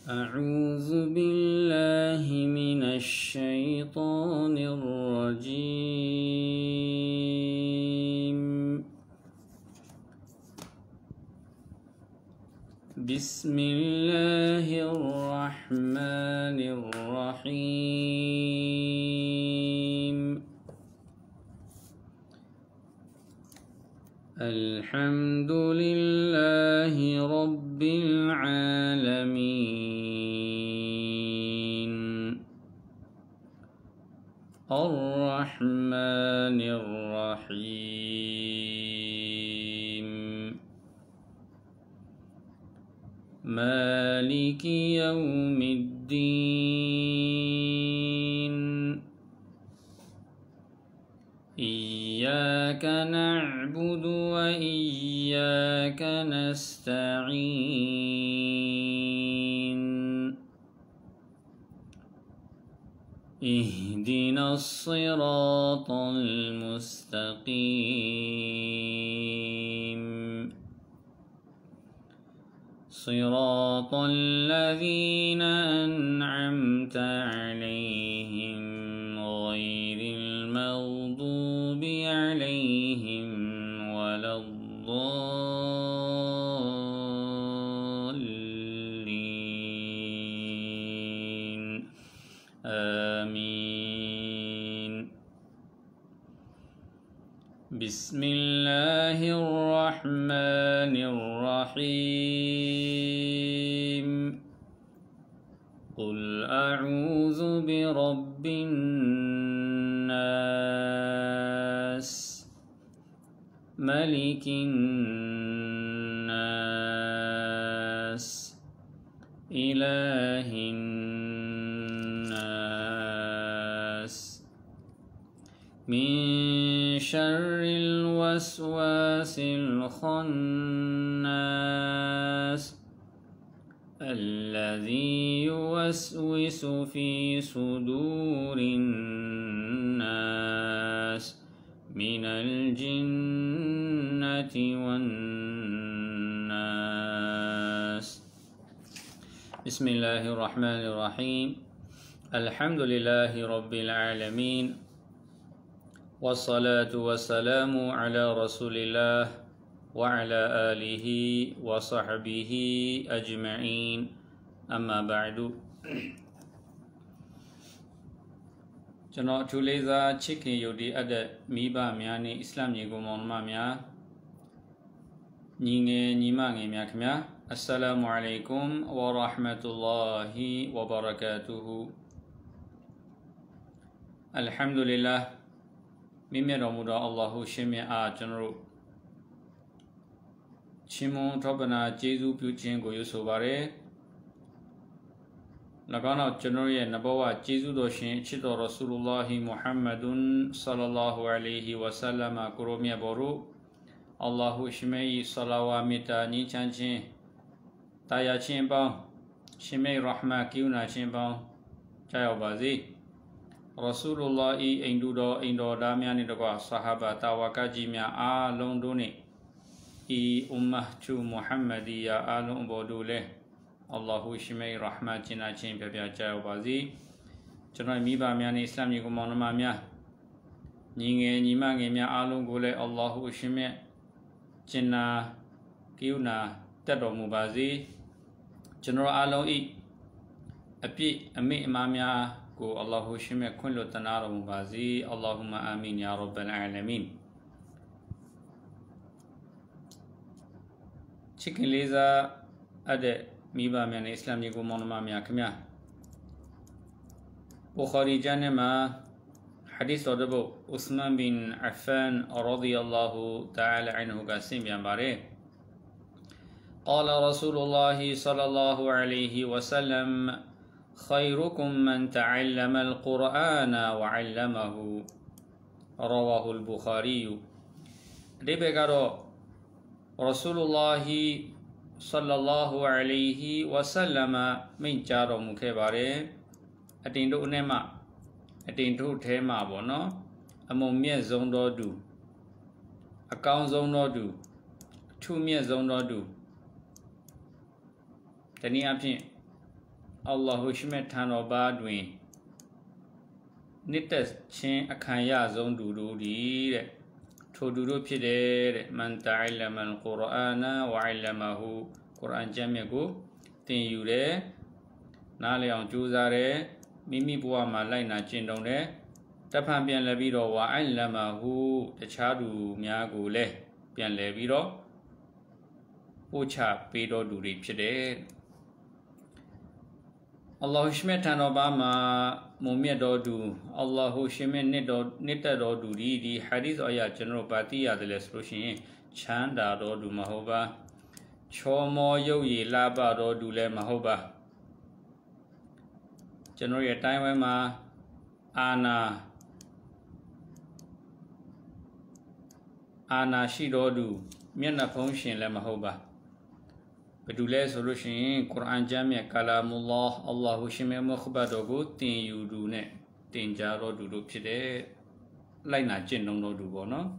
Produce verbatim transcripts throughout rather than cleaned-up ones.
أعوذ بالله من الشيطان الرجيم بسم الله الرحمن الرحيم الحمد لله رب العالمين الرحمن الرحيم مالك يوم الدين إياك نعبد وإياك نستعين اهدنا الصراط المستقيم صراط الذين أنعمت عليهم غير المغضوب عليهم ولا الضالين آمين بسم الله الرحمن الرحيم قل أعوذ برب الناس ملك الناس إله الناس من شر الوسواس الخناس الذي يوسوس في صدور الناس من الجنة والناس بسم الله الرحمن الرحيم الحمد لله رب العالمين والصلاة والسلام على رسول الله وعلى آله وصحبه أجمعين أما بعد ကျွန်တော်အထူးလေးစားချစ်ခင်ယုတ်ဒီအပ်တဲ့မိဘများနဲ့အစ္စလာမ်ညီကောင်မောင်နှမများညီငယ်ညီမငယ်များခင်ဗျာအစ္စလာမုအလိုင်ကွမ်ဝါရဟ်မတုလ္လာဟီဝဘရကာတူဟူအလ်ဟမ်ဒူလ illah မိမြတ်တော်မူသောအလ္လာဟ်ရှင်မြတ်အားကျွန်တော်တို့ချီးမွမ်းထောပနာကျေးဇူးပြုခြင်းကိုရဆိုပါရယ်၎င်းနောက်ကျွန်တော်ရဲ့နဘောဝကျေးဇူးတော်ရှင်အချစ်တော်ရဆူလုလာဟီမုဟမ္မဒွန်ဆလ္လာလာဟူအလိုင်ဟီဝါဆလမ်ကိုရောမြတ်ဘောရုအလ္လာဟ်ရှင်မြတ်ဆလာဝါမေတ္တာညီချမ်းခြင်းတာယာခြင်းပေါင်းရှင်မြတ်ရဟမတ်ကိယူနာခြင်းပေါင်းကြားရောက်ပါစေရဆူလုလာဟီအိမ်တူတော်အိမ်တော်သားများနှင့်တကွဆဟာဘာတာဝကကြီးများအားလုံးတို့နှင့်ဤအွမ်မာချူမုဟမ္မဒီယာအားလုံးဘောတို့လဲအလ္လာဟ်ရှိမေရဟမတ်ကျင်နာခြင်းပြပြကြားပါစေကျွန်တော်မိဘများနဲ့အစ္စလာမ်ညီကောင်မောင်နှမများညီငယ်ညီမငယ်များအားလုံးကိုလည်းအလ္လာဟ်ရှိမေကျင်နာကိယူနာတက်တော်မူပါစေကျွန်တော်အားလုံးဤအပြည့်အမိအမားများကိုအလ္လာဟ်ရှိမေခွင့်လွှတ်တနာတော်မူပါစေအလ္လာဟူမအာမင်ယာရဗ်ဘ်အလ်အာလမင်ချစ်ခင်လေးစားအပ်တဲ့မိဘများနဲ့အစ္စလာမ်ညီကောင်မောင်နှမများခင်ဗျာဘူခါရီကျမ်းထဲမှာဟာဒီသ်တော်တစ်ပုဒ်ဥစမန်ဘင်အဖန်ရာဒီယல்லாဟူတအာလာအန်ဟူကဆင့်ပြန်ပါတယ် قال رسول الله صلى الله عليه وسلم خيركم من تعلم القرآن وعلمه رواه البخاري ဒီဘက်ကတော့ رسول الله صلى الله عليه وسلم မိန့်ကြားတော်မူခဲ့ပါတယ်အတင်တို့နဲ့မှအတင်တို့ထဲမှာပေါ့နော်အမုံမြတ်ဆုံးသောသူအကောင်းဆုံးသောသူအထူးမြတ်ဆုံးသောသူတနည်းအားဖြင့် Allah Shmet Tano Badwin Nitas Chin Akanya Zondudi Toduru Pide Man ta'allama al-Qur'ana wa 'allamahu Quran Jamiago Tin Yure Nale on Juzare Mimi Buama Laina Chindone Tapan Pian Levido wa 'allamahu the Chadu Miagule Pian Levido Ucha Pedo Duri Pide Allah Shmet Tanobama Mumia Dodu Allah Shimen Nita Dodu di Hadith Oya General Pati Adles Rushin Chanda Dodu Mahoba Chomo Yoyi Laba Dodu Le Mahoba General Time Ma Ana Ana Shidodu Miana Function Le Mahoba Bedule solution Quran Jamia Kalamullah Allah Shime Mukhbadogu Tin Yudune Tin Jaro Dudu Pide Laina Jindong no Dubono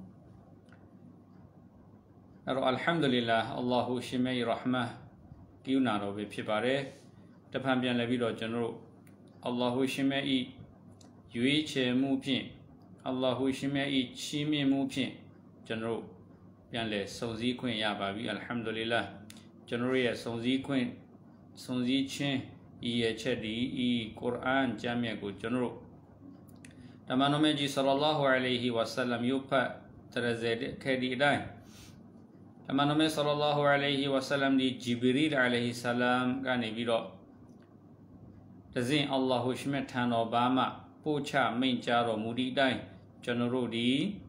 Alhamdulillah Allah Shime Rahmah Giunaro Pipare Tapambian Levido General Allah Shime E Yuiche Mupin Allah Shime E Chimi Mupin General Pianle Sozi Queen Yababi Alhamdulillah General Sonzi Queen Sonzi Chin E. Chedi E. Quran Jamiago General Tamanomeji Sallallahu Alaihi Wasallam Yupa Terazed Kedi Dai Tamanome Sallallahu Alaihi Wasallam di Jibril Alaihi Salam Gani Viro Tazin Allahu Shmetan Obama Pucha Minjaro Mudi Dai General di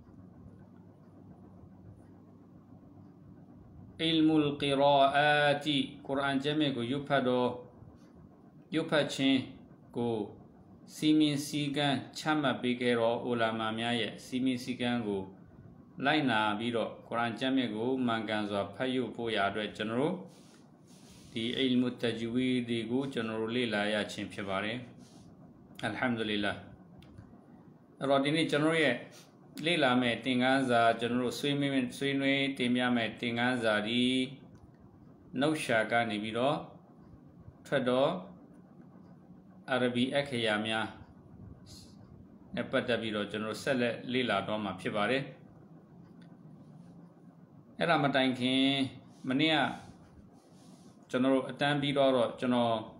Ilmul Qira'ati Quran Jamiago Yupado Yupachin Go Simin Sigan Chama Bigero Ulama Miaye Simin Sigan Go Laina Biro Quran Jamiago Manganzo Payu Poya General The Ilmu Tajwi the Go General Lila Yachin Pibare Alhamdulillah Rodini General Lila me Tinganza General Swimming Swinway Timia me Tinganza di No Shaka Nibiro Trado Arabi Ekayamia Nepatabiro General Sele Lila Doma Pibare Eramatankin Mania General Atambiro General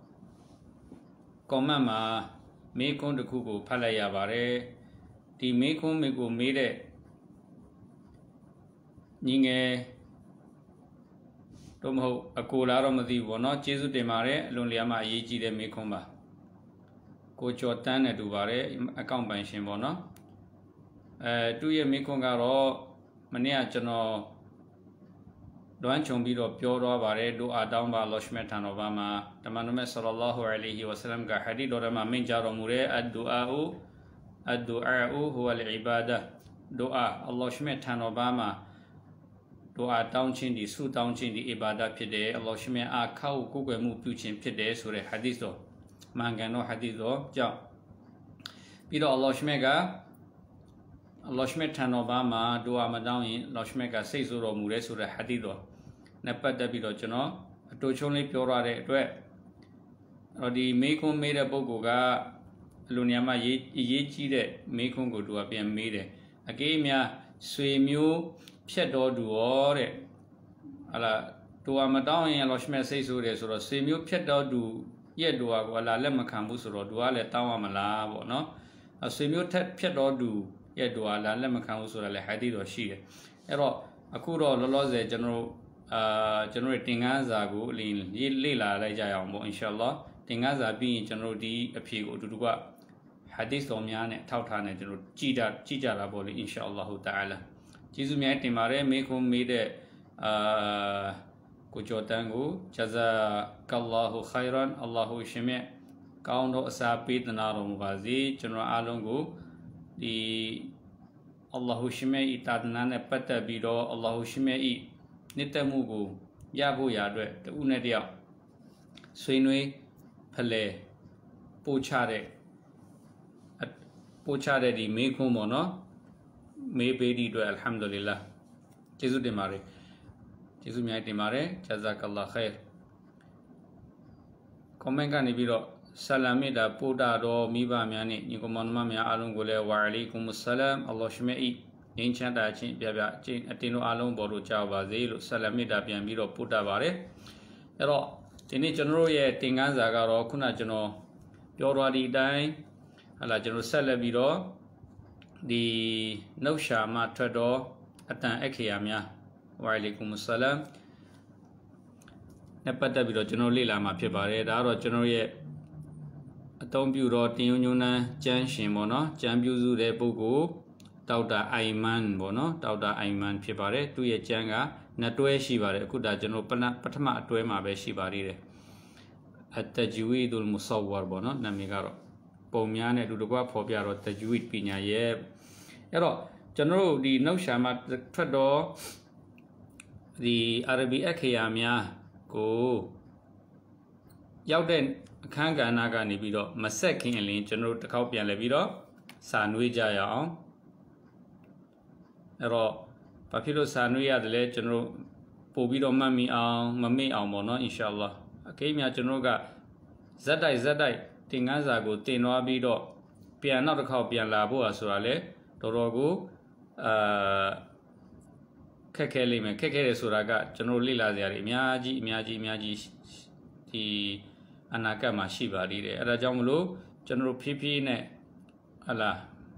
Komama Mekon the Kuku Palaya Bare The Meko Meko made it Ninge Tomo a colaro madi wono, Jesu de Mare, Loliama Yeji de Mekoma Cocho Tan at Duvare, account by Shimbono. Two year Mekongaro Mania Jano Duan Chombido Pioro Bare, do a down by Loshmetan Obama, the Manume Sallallahu Alaihi Wasallam Gahadi Dorama Minjaro Mure at Duau. Ad-du'a'u huwa al-ibadah Dua Allah Shmetan Obama Dua down chin di su down chin di ibadah pide Allah Shme a kau kukwe mu puchin pide sure hadith do Mangano hadith do Jao Pido Allah Shmega Allah Shmetan Obama Dua Madawi Allah Shmega say suro mure sure hadith do Nepat da bido jano To chonli piora de dwe Rodi Mekon made a bogo ga Luniama Yeji de Mekon go to a pian made a game ya swim Shadow duore Ala to a madam and Loshme say so there's or swim you Shadow do yet do a lemacambus or duale tawamala no a swim you tap Shadow do yet do a lemacambus or a hadid or she Ero Akuro Loloze general generating as a go lean Lila Lajayambo inshallah Tingaza being general D appeal to do Hadith Omiane, Tautane, Jida, Jija Laboli, inshallah ta'ala. Jizumi Timare, Mekum made a Kujotangu, Jaza Kallahu Khairan, Allahu Shime, Kauno Sapit, the Narum Vazi, General Alungu, the Allahu Shime, Itadnane Pata Bido, Allahu Shime, Nitamugu, Yabu Yadre, the Unedia, Swinwe, Pele, Pochare. Pochare di Meko Mono, Maybe do Alhamdulillah. Jesu de Mare. Jesu Miati Mare, Jazakallah Khair. comment ကနေပြီးတော့ဆလာမီတာပို့တာတော့မိဘများနဲ့ညီကောင်မောင်နှမများအားလုံးကိုလည်းဝါအလီကုမ်ဆလမ်အလ္လာဟ်ရှိမေဤငြိမ်းချမ်းသာခြင်းပြပြအချင်းအတင်းတို့အားလုံးပေါ်လို့ကြောက်ပါစေလို့ဆလာမီတာပြန်ပြီးတော့ပို့တာပါတယ်အဲ့တော့ဒီနေ့ကျွန်တော်တို့ရဲ့သင်ခန်းစာကတော့ခုနကျွန်တော်ပြောသွားဒီအတိုင်းဟလာကျွန်တော်ဆက်လက်ပြီးတော့ဒီနှုတ်ရှာမှထွက်တော့အတန်အခရာများဝါအလီကုမ်ဆလမ်နဲ့ပတ်သက်ပြီးတော့ကျွန်တော်လေ့လာမှာဖြစ်ပါတယ်ဒါကတော့ကျွန်တော်ရဲ့အသုံးပြုတော့တင်ယုံညွန်းနှန်းကျမ်းရှင်ပေါ့နော်ကျမ်းပြုစုတဲ့ပုဂ္ဂိုလ်ဒေါက်တာအိုင်မန်ပေါ့နော်ဒေါက်တာအိုင်မန်ဖြစ်ပါတယ်သူ့ရဲ့ကျမ်းကနှစ်တွဲရှိပါတယ်အခုဒါကျွန်တော်ပထမအတွဲမှာပဲရှိပါသေးတယ်အတဂျဝီဒ်မုဆဝါပေါ့နော်နာမည်ကတော့ပုံများနဲ့အတူတကွဖော်ပြတော့တဂျဝီဒ်ပညာရဲ့အဲ့တော့ကျွန်တော်တို့ဒီနှုတ်ရှာမှာထွက်တော့ဒီအာရဘီအခရာများကိုရောက်တဲ့အခန်းကဏ္ဍကနေပြီးတော့မဆက်ခင်အလင်းကျွန်တော်တို့တစ်ခေါက်ပြန်လဲပြီးတော့စာနွေးကြရအောင်အဲ့တော့ဘာဖြစ်လို့စာနွေးရတယ်လဲကျွန်တော်တို့ပို့ပြီးတော့မှတ်မိအောင်မမေ့အောင်ပေါ့နော်အင်ရှာအလ္လာဟ်အကိများကျွန်တော်တို့ကဇက်တိုက်ဇက်တိုက်သင်ခန်းစာကိုတင်သွားပြီးတော့ပြန်နောက်တစ်ခေါက်ပြန်လာဖို့อ่ะဆိုတာလေတော်တော်ကိုအာခက်ခဲလိမ့်မယ်ခက်ခဲတယ်ဆိုတာကကျွန်တော်လေ့လာစရာတွေအများကြီးအများကြီးအများကြီးဒီအနာဂတ်မှာရှိပါသေးတယ်အဲဒါကြောင့်မလို့ကျွန်တော်ဖြည်းဖြည်းနဲ့ဟလာ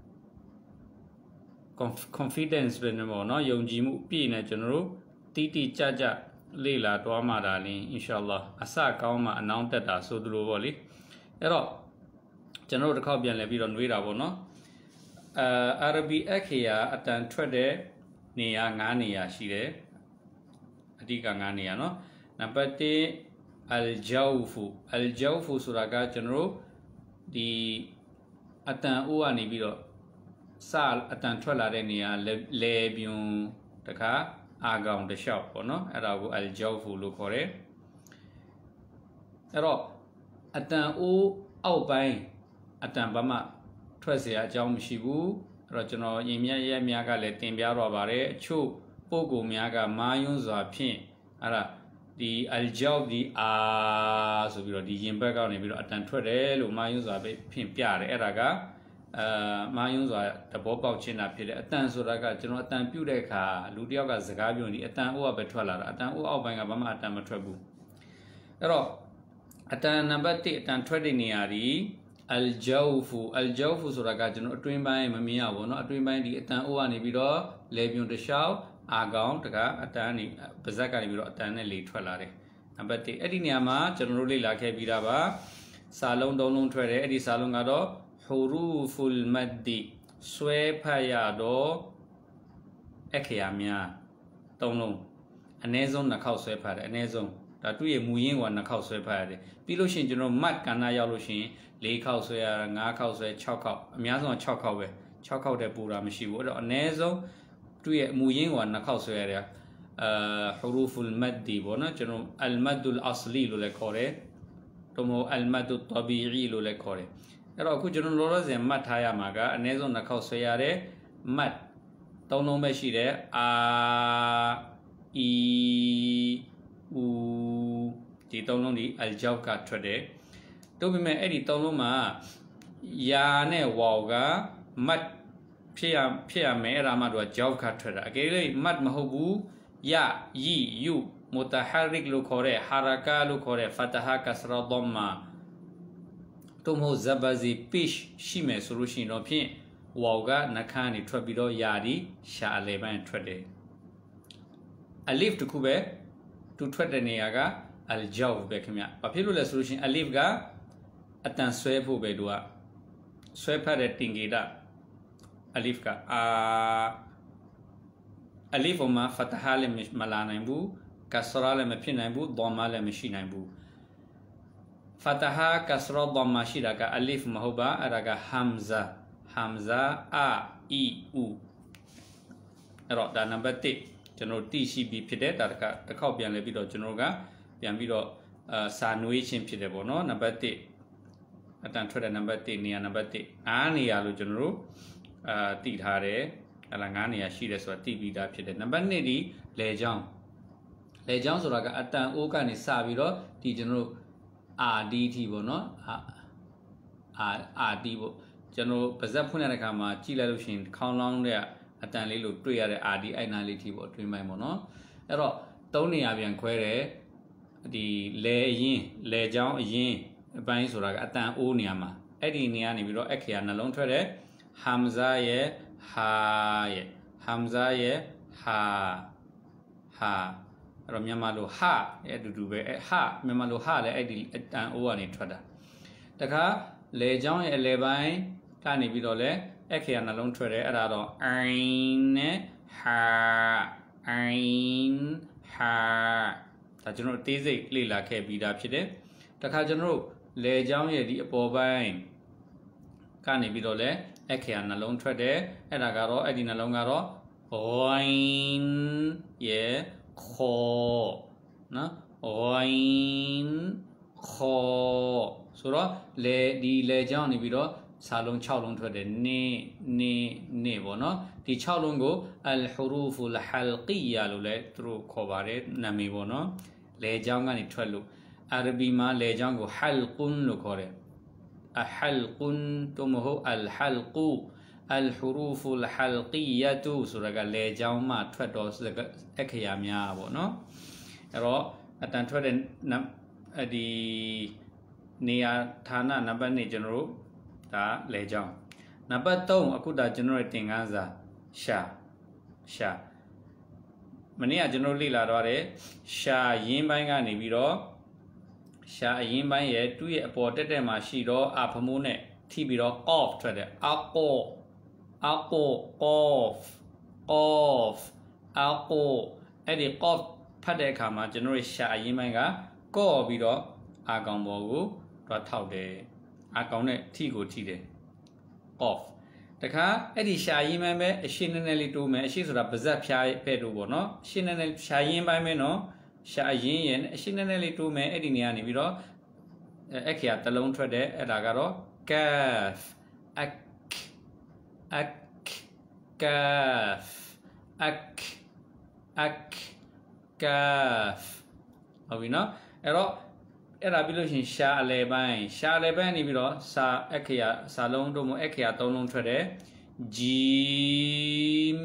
confidence ပဲနော်နော်ယုံကြည်မှုပြည့်နေကျွန်တော်တို့တီးတီးကြကြလေ့လာတွားမှတာလင်းအင်ရှာအလ္လာဟ်အစကောင်းမှအနောင်တက်တာဆိုသလိုပေါ့လေအဲ့တော့ကျွန်တော်တို့တစ်ခေါက်ပြန်လဲပြီးတော့နှွေးတာပေါ့နော်အာအာရဘီအခရာအတန်ထွက်တဲ့နေရာ၅နေရာရှိတယ်အဓိက၅နေရာနော်နံပါတ်၁အလ်ဂျောဖူအလ်ဂျောဖူဆိုတာကကျွန်တော်တို့ဒီအတန်အိုးကနေပြီးတော့စအတန်ထွက်လာတဲ့နေရာလေပြွန်တခါအာကောင်တစ်လျှောက်ပေါ့နော်အဲ့ဒါကိုအလ်ဂျောဖူလို့ခေါ်တယ်အဲ့တော့အတန်အိုးအောက်ပိုင်းအတန်ဘာမှထွက်เสียအကြောင်းမရှိဘူးအဲ့တော့ကျွန်တော်ရင်မြတ်ရဲ့များကလည်းတင်ပြတော့ပါတယ်အချို့ပုံကိုများကမာယွန်းစွာဖြင့်အဲ့ဒါဒီအလ်ဂျောဒီအာဆိုပြီးတော့ဒီရင်ဘက်ကနေပြီးတော့အတန်ထွက်တယ်လို့မာယွန်းစွာပဲဖြင့်ပြတယ်အဲ့ဒါကအာမာယွန်းစွာသဘောပေါက်ခြင်းတာဖြစ်တယ်အတန်ဆိုတာကကျွန်တော်အတန်ပြုတ်တဲ့အခါလူတယောက်ကစကားပြောနေအတန်အိုးကပဲထွက်လာတာအတန်အိုးအောက်ပိုင်းကဘာမှအတန်မထွက်ဘူးအဲ့တော့အတန်နံပါတ်၁အတန်ထွက်တဲ့နေရာဒီအလ်ဂျောဖူအလ်ဂျောဖူဆိုတာကကျွန်တော်အတွင်းပိုင်းမမြင်ရဘူးเนาะအတွင်းပိုင်းဒီအတန်အိုးကနေပြီးတော့လေပြွန်တစ်လျှောက်အာကောင်တကအတန်နေပါဇက်ကနေပြီးတော့အတန်နဲ့လေထွက်လာတယ်နံပါတ်၁အဲ့ဒီနေရာမှာကျွန်တော်တို့လေ့လာခဲ့ပြီးတာပါစာလုံးသုံးလုံးထွက်တယ်အဲ့ဒီစာလုံးကတော့ဟူရူဖူလ်မတ်ဒီဆွဲဖတ်ရတော့အခရာများသုံးလုံးအနည်းဆုံးနှစ်ခေါက်ဆွဲဖတ်တယ်အနည်းဆုံးဒါသူ့ရဲ့မူရင်းကနှစ်ခေါက်ဆွဲဖတ်ရတယ်ပြီးလို့ရှိရင်ကျွန်တော်မတ်ကဏ္ဍရောက်လို့ရှိရင်၄ခေါက်ဆွဲရတာ၅ခေါက်ဆွဲ၆ခေါက်အများဆုံးက၆ခေါက်ပဲ၆ခေါက်တည်းပူတာမရှိဘူးအဲ့တော့အနည်းဆုံးသူ့ရဲ့မူရင်းကနှစ်ခေါက်ဆွဲရတယ်အာဟူရူဖူလ်မတ်ဒီပေါ့နော်ကျွန်တော်အလ်မတ်ဒူလ်အဆလီလို့လည်းခေါ်တယ်တို့မို့အလ်မတ်ဒူတဘီအီလို့လည်းခေါ်တယ်အဲ့တော့အခုကျွန်တော်လောလောဆယ်မှတ်ထားရမှာကအနည်းဆုံးနှစ်ခေါက်ဆွဲရတဲ့မတ်သုံးလုံးပဲရှိတယ်အာအီอูဒီသုံးလုံးဒီအလ်ဂျောကထွက်တယ်တို့ပေမဲ့အဲ့ဒီသုံးလုံးမှာယာနဲ့ဝါကမတ်ဖြစ်ရဖြစ်ရမယ်အဲ့ဒါမှတော့ဂျောကထွက်တာအကယ်လို့မတ်မဟုတ်ဘူးယယီယူမူတဟာရစ်လို့ခေါ်တဲ့ဟာရကာလို့ခေါ်တဲ့ဖတ်ဟာကစရာဒမ်မာတို့မဟုတ်ဇဘဇီပစ်ရှိမယ်ဆိုလို့ရှိရင်တော့ဖြင့်ဝါကနှခမ်းနေထွက်ပြီးတော့ယာဒီရှာအလေပိုင်းထွက်တယ်အလီဖ်တခုပဲသူထွက်တဲ့နေရာကအလ်ဂျောပဲခင်ဗျဘာဖြစ်လို့လဲဆိုလို့ရှိရင်အလီဖ်ကအတန်ဆွဲဖို့ပဲသူကဆွဲဖတ်တဲ့တင်ဂေတာအလီဖ်ကအာအလီဖ်မှာဖတ်ဟာလည်းမလာနိုင်ဘူးကစရာလည်းမဖြစ်နိုင်ဘူးဒမ်မာလည်းမရှိနိုင်ဘူးဖတ်ဟာကစရာဒမ်မာရှိတာကအလီဖ်မဟုတ်ပါအဲ့ဒါကဟမ်ဇာဟမ်ဇာအာအီအူအဲ့တော့ဒါနံပါတ်၁ကျွန်တော်တိရှိပြီးဖြစ်တဲ့ဒါတကတစ်ခေါက်ပြန်လဲပြီးတော့ကျွန်တော်ကပြန်ပြီးတော့အာစာနွေးခြင်းဖြစ်တယ်ပေါ့နော်နံပါတ်၁အတန်ထွက်တဲ့နံပါတ်၁နေရာနံပါတ်၁၅နေရာလို့ကျွန်တော်တို့အာတည်ထားတယ်ဟလာ၅နေရာရှိတယ်ဆိုတာတည်ပြီးသားဖြစ်တယ်နံပါတ်၂ဒီလေချောင်းလေချောင်းဆိုတာကအတန်အိုးကနေစပြီးတော့ဒီကျွန်တော်တို့ R D T ပေါ့နော် R R D ပေါ့ကျွန်တော်ပါဇက်ဖွင့်တဲ့အခါမှာကြည့်လိုက်လို့ရှိရင်ခေါင်းလောင်းတဲ့အတန်လေးလို့တွေ့ရတဲ့ R D အဲ့နာလေးထိပေါ့တွင်းပိုင်းပေါ့နော်အဲ့တော့သုံးနေရာပြန်ခွဲတယ်ဒီလေအရင်လေချောင်းအရင်အပိုင်းဆိုတာကအတန်အိုးနေရာမှာအဲ့ဒီနေရာနေပြီးတော့အခရာနှလုံးထွက်တယ် Hamza ရဲ့ Ha ရဲ့ Hamza ရဲ့ Ha Ha အဲ့တော့မြန်မာလို Ha ရဲ့အတူတူပဲအဲ့ Ha မြန်မာလို Ha လည်းအဲ့ဒီအတန်အိုးကနေထွက်တာတခါလေချောင်းရဲ့အလဲပိုင်းကနေပြီးတော့လဲအခရာနှလုံးထွက်တယ်အဲ့ဒါတော့ Ain နဲ့ Ha Ain Ha ဒါကျွန်တော်တေးစိတ်လေ့လာခဲ့ပြီးသားဖြစ်တယ်တခါကျွန်တော်လေချောင်းရဲ့ဒီအပေါ်ပိုင်းကနေပြီးတော့လဲအခရာနှလုံးထွက်တယ်အဲ့ဒါကတော့အဲ့ဒီနှလုံးကတော့ Oin ရဲ့ Kho နော် Oin Kho ဆိုတော့လေဒီလေချောင်းနေပြီးတော့စာလုံး၆လုံးထွက်တယ်နေနေနေပေါ့နော်ဒီ၆လုံးကို al-huruf al-halqiyya လို့လည်းသူတို့ခေါ်ပါတယ်နာမည်ပေါ့နော်လေချောင်းကနေထွက်လို့အာရဘီမှာလေချောင်းကို halqun လို့ခေါ်တယ် halqun တို့မဟုတ် al-halqu al-huruf al-halqiyya ဆိုတာကလေချောင်းမှာထွက်တော့အခရာများပေါ့နော်အဲ့တော့အတန်ထွက်တဲ့ဒီနေရာဌာနနံပါတ်၂ကျွန်တော်တို့ဒါလေချောင်းနံပါတ်၃အခုဒါကျွန်တော်ရဲ့သင်ခန်းစာရှာရှာမနေ့ကကျွန်တော်လေ့လာတော့တယ်ရှာရင်းပိုင်းကနေပြီးတော့ရှာအရင်ပိုင်းရဲ့သူ့ရဲ့အပေါ်တက်တက်မှာရှိတော့အဖမိုးနဲ့ထိပြီးတော့ off ထွက်တယ် aqua aqua off off aqua အဲ့ဒီ off ဖတ်တဲ့အခါမှာကျွန်တော်ရှာအရင်ပိုင်းကကော့ပြီးတော့အာကောင်ပေါ်ကိုတော့ထောက်တယ်အာကောင်နဲ့ထိကိုထိတယ် off တခါအဲ့ဒီရှာရင်ပိုင်းပဲအရှင်းနည်းနည်းလေးတိုးမယ်အရှင်းဆိုတာပါဇက်ဖြားပဲ့တိုးပေါ့နော်အရှင်းနည်းနည်းရှာရင်ပိုင်းပဲနော်ရှာရင်ရင်အရှင်းနည်းနည်းလေးတိုးမယ်အဲ့ဒီနေရာနေပြီးတော့အခရာတစ်လုံးထွက်တယ်အဲ့ဒါကတော့ kaf ak ak kaf ak ak kaf ဟုတ်ပြီနော်အဲ့တော့အဲ့ဒါပြီးလို့ရှိရင်ရှာအလဲပိုင်းရှာအလဲပိုင်းနေပြီးတော့စာအခရာစာလုံးတို့မို့အခရာသုံးလုံးထွက်တယ် jim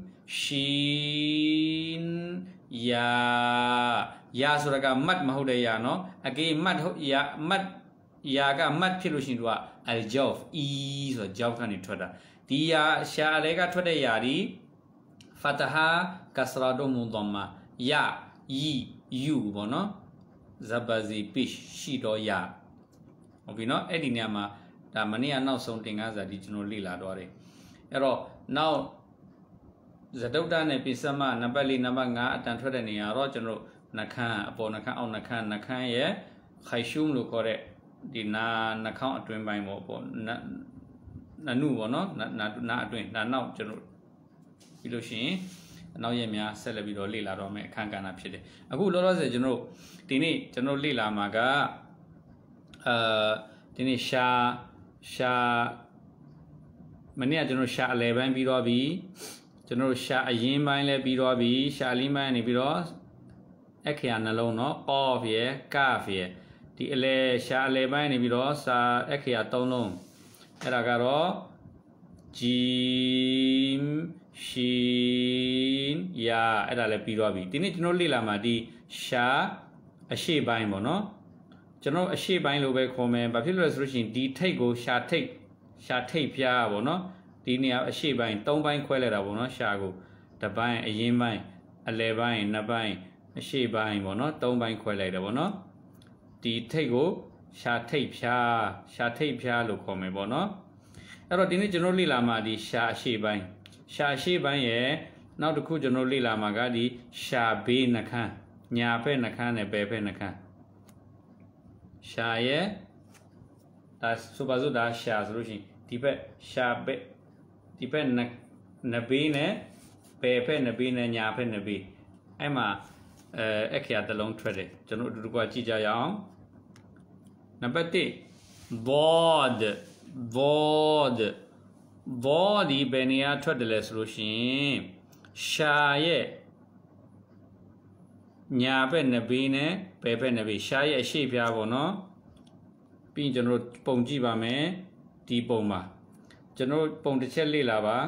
shin ya ya ဆိုတာကမတ်မဟုတ်တဲ့ယာနော်အကေမတ်ဟုတ်ယာမတ်ယာကမတ်ဖြစ်လို့ရှိရင်သူက al jawf e ဆိုတော့ jawf ကနေထွက်တာဒီယာရှာအလဲကထွက်တဲ့ယာဒီ fataha kasra တို့မူဒမ္မာ ya yi yu ပေါ့နော်Zabazi pish ရှိတော့ရဟုတ်ပြီနော်အဲ့ဒီနေရာမှာဒါမနေ့ကနောက်ဆုံးသင်ခန်းစာဒီကျွန်တော်လေ့လာတော့တယ်အဲ့တော့နောက်ဇဒုတ်တနဲ့ပိစမနံပါတ်၄နံပါတ်၅အတန်ထွက်တဲ့နေရာတော့ကျွန်တော်နှခမ်းအပေါ်နှခမ်းအောက်နှခမ်းနှခမ်းရဲ့ခိုင်ရှုံလို့ခေါ်တဲ့ဒီနာနှခေါင်းအတွင်းပိုင်းပေါ့ပေါ့နနုပေါ့နော်နာနာအတွင်းဒါနောက်ကျွန်တော်ပြီးလို့ရှိရင်နောက်ရက်များဆက်လက်ပြီးတော့လေ့လာတော့မယ်အခန်းကဏ္ဍဖြစ်တယ်အခုလောလောဆယ်ကျွန်တော်ဒီနေ့ကျွန်တော်လေ့လာမှာကအာဒီနေ့ရှာရှာမနေ့ကကျွန်တော်ရှာအလဲပိုင်းပြီးတော့ပြီကျွန်တော်ရှာအရင်ပိုင်းလည်းပြီးတော့ပြီရှာလင်းပိုင်းနေပြီးတော့အခရာနှလုံးเนาะ off ရယ် kaf ရယ်ဒီအလဲရှာအလဲပိုင်းနေပြီးတော့စာအခရာသုံးလုံးအဲ့ဒါကတော့ jim shin ya အဲ့ဒါလည်းပြီးတော့ပြီဒီနေ့ကျွန်တော်လေ့လာမှာဒီရှာအရှိပိုင်းပေါ့နော်ကျွန်တော်အရှိပိုင်းလိုပဲခေါ်မယ်ဘာဖြစ်လို့လဲဆိုလို့ရှိရင်ဒီထိတ်ကိုရှာထိတ်ရှာထိတ်ပြားပေါ့နော်ဒီနေရာအရှိပိုင်း၃ပိုင်းခွဲလိုက်တာပေါ့နော်ရှာကိုတစ်ပိုင်းအရင်ပိုင်းအလယ်ပိုင်းနှစ်ပိုင်းအရှိပိုင်းပေါ့နော်၃ပိုင်းခွဲလိုက်တယ်ပေါ့နော်ဒီထိတ်ကိုရှာထိတ်ပြားရှာထိတ်ပြားလို့ခေါ်မယ်ပေါ့နော်အဲ့တော့ဒီနေ့ကျွန်တော်လေ့လာမှာဒီရှာအရှိပိုင်းရှာရှိပိုင်းရဲ့နောက်တစ်ခုကျွန်တော်လေ့လာမှာကဒီရှာဘေးနှခမ်းညာဖက်နှခမ်းနဲ့ဘယ်ဖက်နှခမ်းရှာရဲ့ဒါဆိုပါစို့ဒါရှာဆိုလို့ရှိရင်ဒီဘက်ရှာဘက်ဒီဘက်နဘေးနဲ့ဘယ်ဖက်နဘေးနဲ့ညာဖက်နဘေးအဲ့မှာအဲအခရာတစ်လုံးထွက်တယ်ကျွန်တော်အတူတူကကြည့်ကြရအောင်နံပါတ်၁ bod bod bod ဒီဘယ်နေရာထွက်တယ်လဲဆိုလို့ရှိရင်ရှာရဲ့ညာဘက်နဘေးနဲ့ဘယ်ဘက်နဘေးရှာရဲ့အရှိပြားပေါ့နော်ပြီးကျွန်တော်ပုံကြည့်ပါမယ်ဒီပုံမှာကျွန်တော်ပုံတစ်ချက်လေ့လာပါ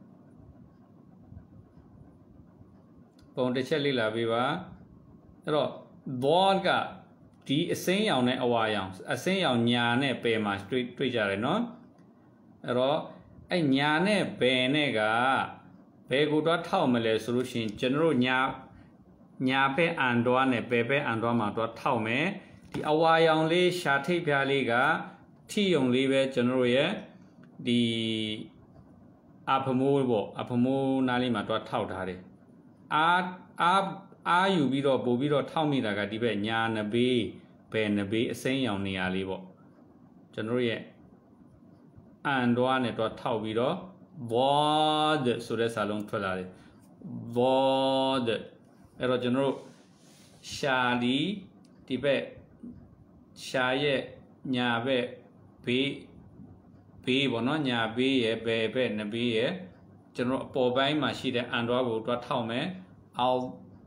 ပုံတစ်ချက်လေ့လာပေးပါအဲ့တော့ ball ကဒီအစိမ်းရောင်နဲ့အဝါရောင်အစိမ်းရောင်ညာနဲ့ပယ်မှာတွေ့တွေ့ကြတယ်နော်အဲ့တော့အဲ့ညာနဲ့ပယ်နဲ့ကဘယ်ကိုတော့ထောက်မလဲဆိုလို့ရှိရင်ကျွန်တော်ညာညာဘက်အန်တွားနဲ့ပယ်ဘက်အန်တွားမှာတော့ထောက်မယ်ဒီအဝါရောင်လေးရှာထိပ်ပြားလေးကထိယုံလေးပဲကျွန်တော်ရဲ့ဒီအဖမိုးပေါ့အဖမိုးနားလေးမှာတော့ထောက်ထားတယ်အာအာအာယူပြီးတော့ပို့ပြီးတော့ထောက်နေတာကဒီဘက်ညာနဘေးဘယ်နဘေးအစိမ်းရောင်နေရာလေးပေါ့ကျွန်တော်ရဲ့အန်တွားနဲ့တော့ထောက်ပြီးတော့ void ဆိုတဲ့စာလုံးထွက်လာတယ် void အဲ့တော့ကျွန်တော်တို့ရှာဒီဒီဘက်ရှာရဲ့ညာဘက်ဘေးဘေးပေါ့နော်ညာဘေးရဲ့ဘယ်ဘက်နဘေးရဲ့ကျွန်တော်အပေါ်ပိုင်းမှာရှိတဲ့အန်တွားကိုတော့ထောက်မယ် out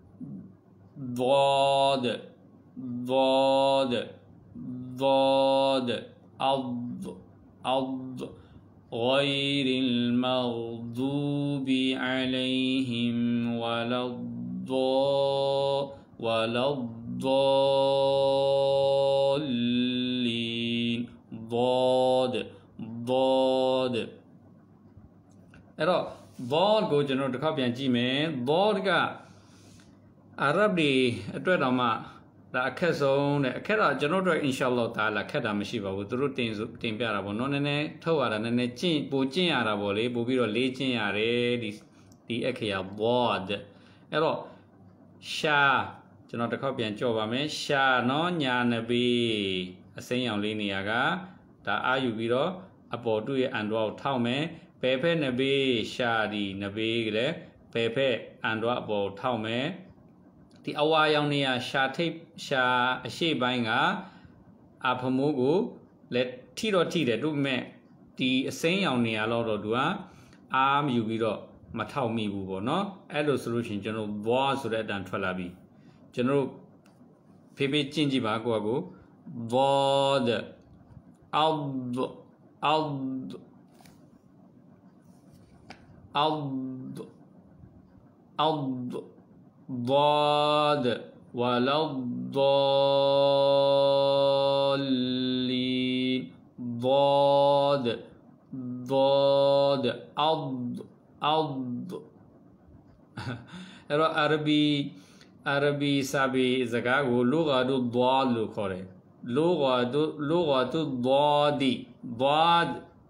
void void void out out غير المغضوب عليهم ولا الضال ولا الضالين ضاد ضاد အဲ့တော့ ضاد ကိုကျွန်တော်တစ်ခါပြန်ကြည့်မယ် ضاد ကအာရဗ်တွေအတွက်တော့မှဒါအခက်ဆုံးတဲ့အခက်တော့ကျွန်တော်တို့အင်ရှာအလ္လာဟ်တာလာခက်တာမရှိပါဘူးသူတို့တင်တင်ပြတာပေါ့နော်နည်းနည်းထုတ်ရတာနည်းနည်းကျင့်ပိုကျင့်ရတာပေါ့လေပို့ပြီးတော့လေ့ကျင့်ရတယ်ဒီဒီအခရာ word အဲ့တော့ရှာကျွန်တော်တစ်ခေါက်ပြန်ကြော့ပါမယ်ရှာနော်ညာနဘီအစိမ်းရောင်လေးနေရာကဒါအာယူပြီးတော့အပေါ်တူရဲ့အန်ဒွားကိုထောက်မယ်ဘယ်ဖက်နဘီရှာဒီနဘီကလည်းဘယ်ဖက်အန်ဒွားအပေါ်ထောက်မယ်ဒီအဝါရောင်နေရာရှာထိပ်ရှာအရှိပိုင်းကအဖမိုးကိုလက်ထိတော့ထိတယ်တို့မဲ့ဒီအစိမ်းရောင်နေရာတော့သူကအားမယူပြီးတော့မထောက်မိဘူးပေါ့နော်အဲ့လိုဆိုလို့ရှိရင်ကျွန်တော် void ဆိုတဲ့အတန်ထွက်လာပြီကျွန်တော်ဖေးဖေးကျင့်ကြည့်ပါကိုယ့်ကို void out out out out ضاد ولا الضالين ضاد ضاد عض عض အဲ့တော့အာရဘီအာရဘီစာပေစကားကိုလောဂါတု ضاد လို့ခေါ်တယ်လောဂါတုလောဂါတု ضاد ضاد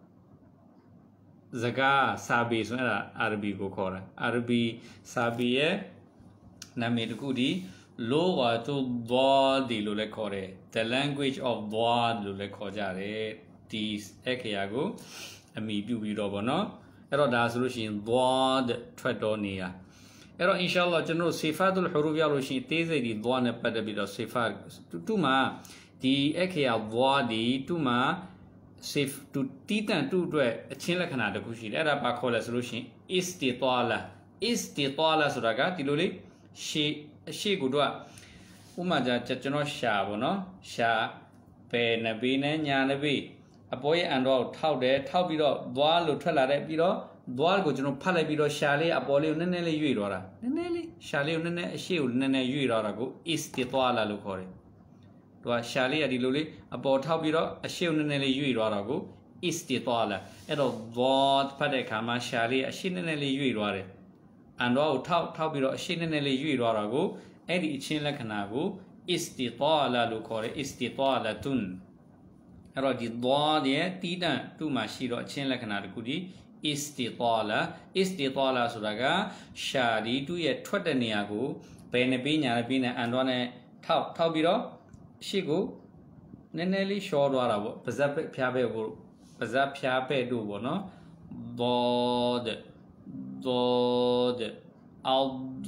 စကားစာပေဆိုအဲ့ဒါအာရဘီကိုခေါ်တာအာရဘီစာပေရဲ့နာမည်တစ်ခုဒီလောဂါတု ضاد လို့လည်းခေါ်တယ် the language of ضاد လို့လည်းခေါ်ကြတယ်ဒီအခရာကိုအမိပြုပြီးတော့ဗောနော်အဲ့တော့ဒါဆိုလို့ရှိရင် ضاد ထွက်တော်နေရအဲ့တော့ inshallah ကျွန်တော် sifatul huruf ရလို့ရှိရင်သေးစိတ်ဒီ ضاد နဲ့ပတ်သက်ပြီးတော့ sifat တူမှာဒီအခရာ ضاد ဒီတူမှာ sif တူတီးတန့်တူအတွက်အချင်းလက္ခဏာတစ်ခုရှိတယ်အဲ့ဒါဘာခေါ်လဲဆိုလို့ရှိရင် istitala istitala ဆိုတာကဒီလိုလေးရှေ့အရှိကိုတော့ဥမာကြကျွန်တော်ရှာပေါ့နော်ရှာဘယ်နဘေးနဲ့ညာနဘေးအပေါ်ရဲ့အန်တော့ထောက်တယ်ထောက်ပြီးတော့သွားလို့ထွက်လာတယ်ပြီးတော့သွားကိုကျွန်တော်ဖတ်လိုက်ပြီးတော့ရှာလေးအပေါ်လေးကိုနည်းနည်းလေးရွေ့တော့တာနည်းနည်းလေးရှာလေးကိုနည်းနည်းအရှိကိုနည်းနည်းရွေ့တော့တာကို istitala လို့ခေါ်တယ်သူကရှာလေးကဒီလိုလေးအပေါ်ထောက်ပြီးတော့အရှိကိုနည်းနည်းလေးရွေ့တော့တာကို istitala အဲ့တော့ ضاد ဖတ်တဲ့အခါမှာရှာလေးအရှိနည်းနည်းလေးရွေ့သွားတယ်အန်တော့ကိုထောက်ထောက်ပြီးတော့အရှိနည်းနည်းလေးရွေ့သွားတာကိုအဲ့ဒီအချင်းလက္ခဏာကို istitala လို့ခေါ်တယ် istitalatun အဲ့တော့ဒီ ضاد ရဲ့တီးတန့်သူ့မှာရှိတော့အချင်းလက္ခဏာတစ်ခုဒီ istitala istitala ဆိုတာကရှာဒီသူ့ရဲ့ထွက်တဲ့နေရာကိုဘယ်နှပေးညာနှပေးနဲ့အန်တော့နဲ့ထောက်ထောက်ပြီးတော့ရှေ့ကိုနည်းနည်းလေးရှောသွားတာပေါ့ပါဇက်ဖျားပဲကိုပါဇက်ဖျားပဲတို့ပေါ့နော် ضاد ضاد عض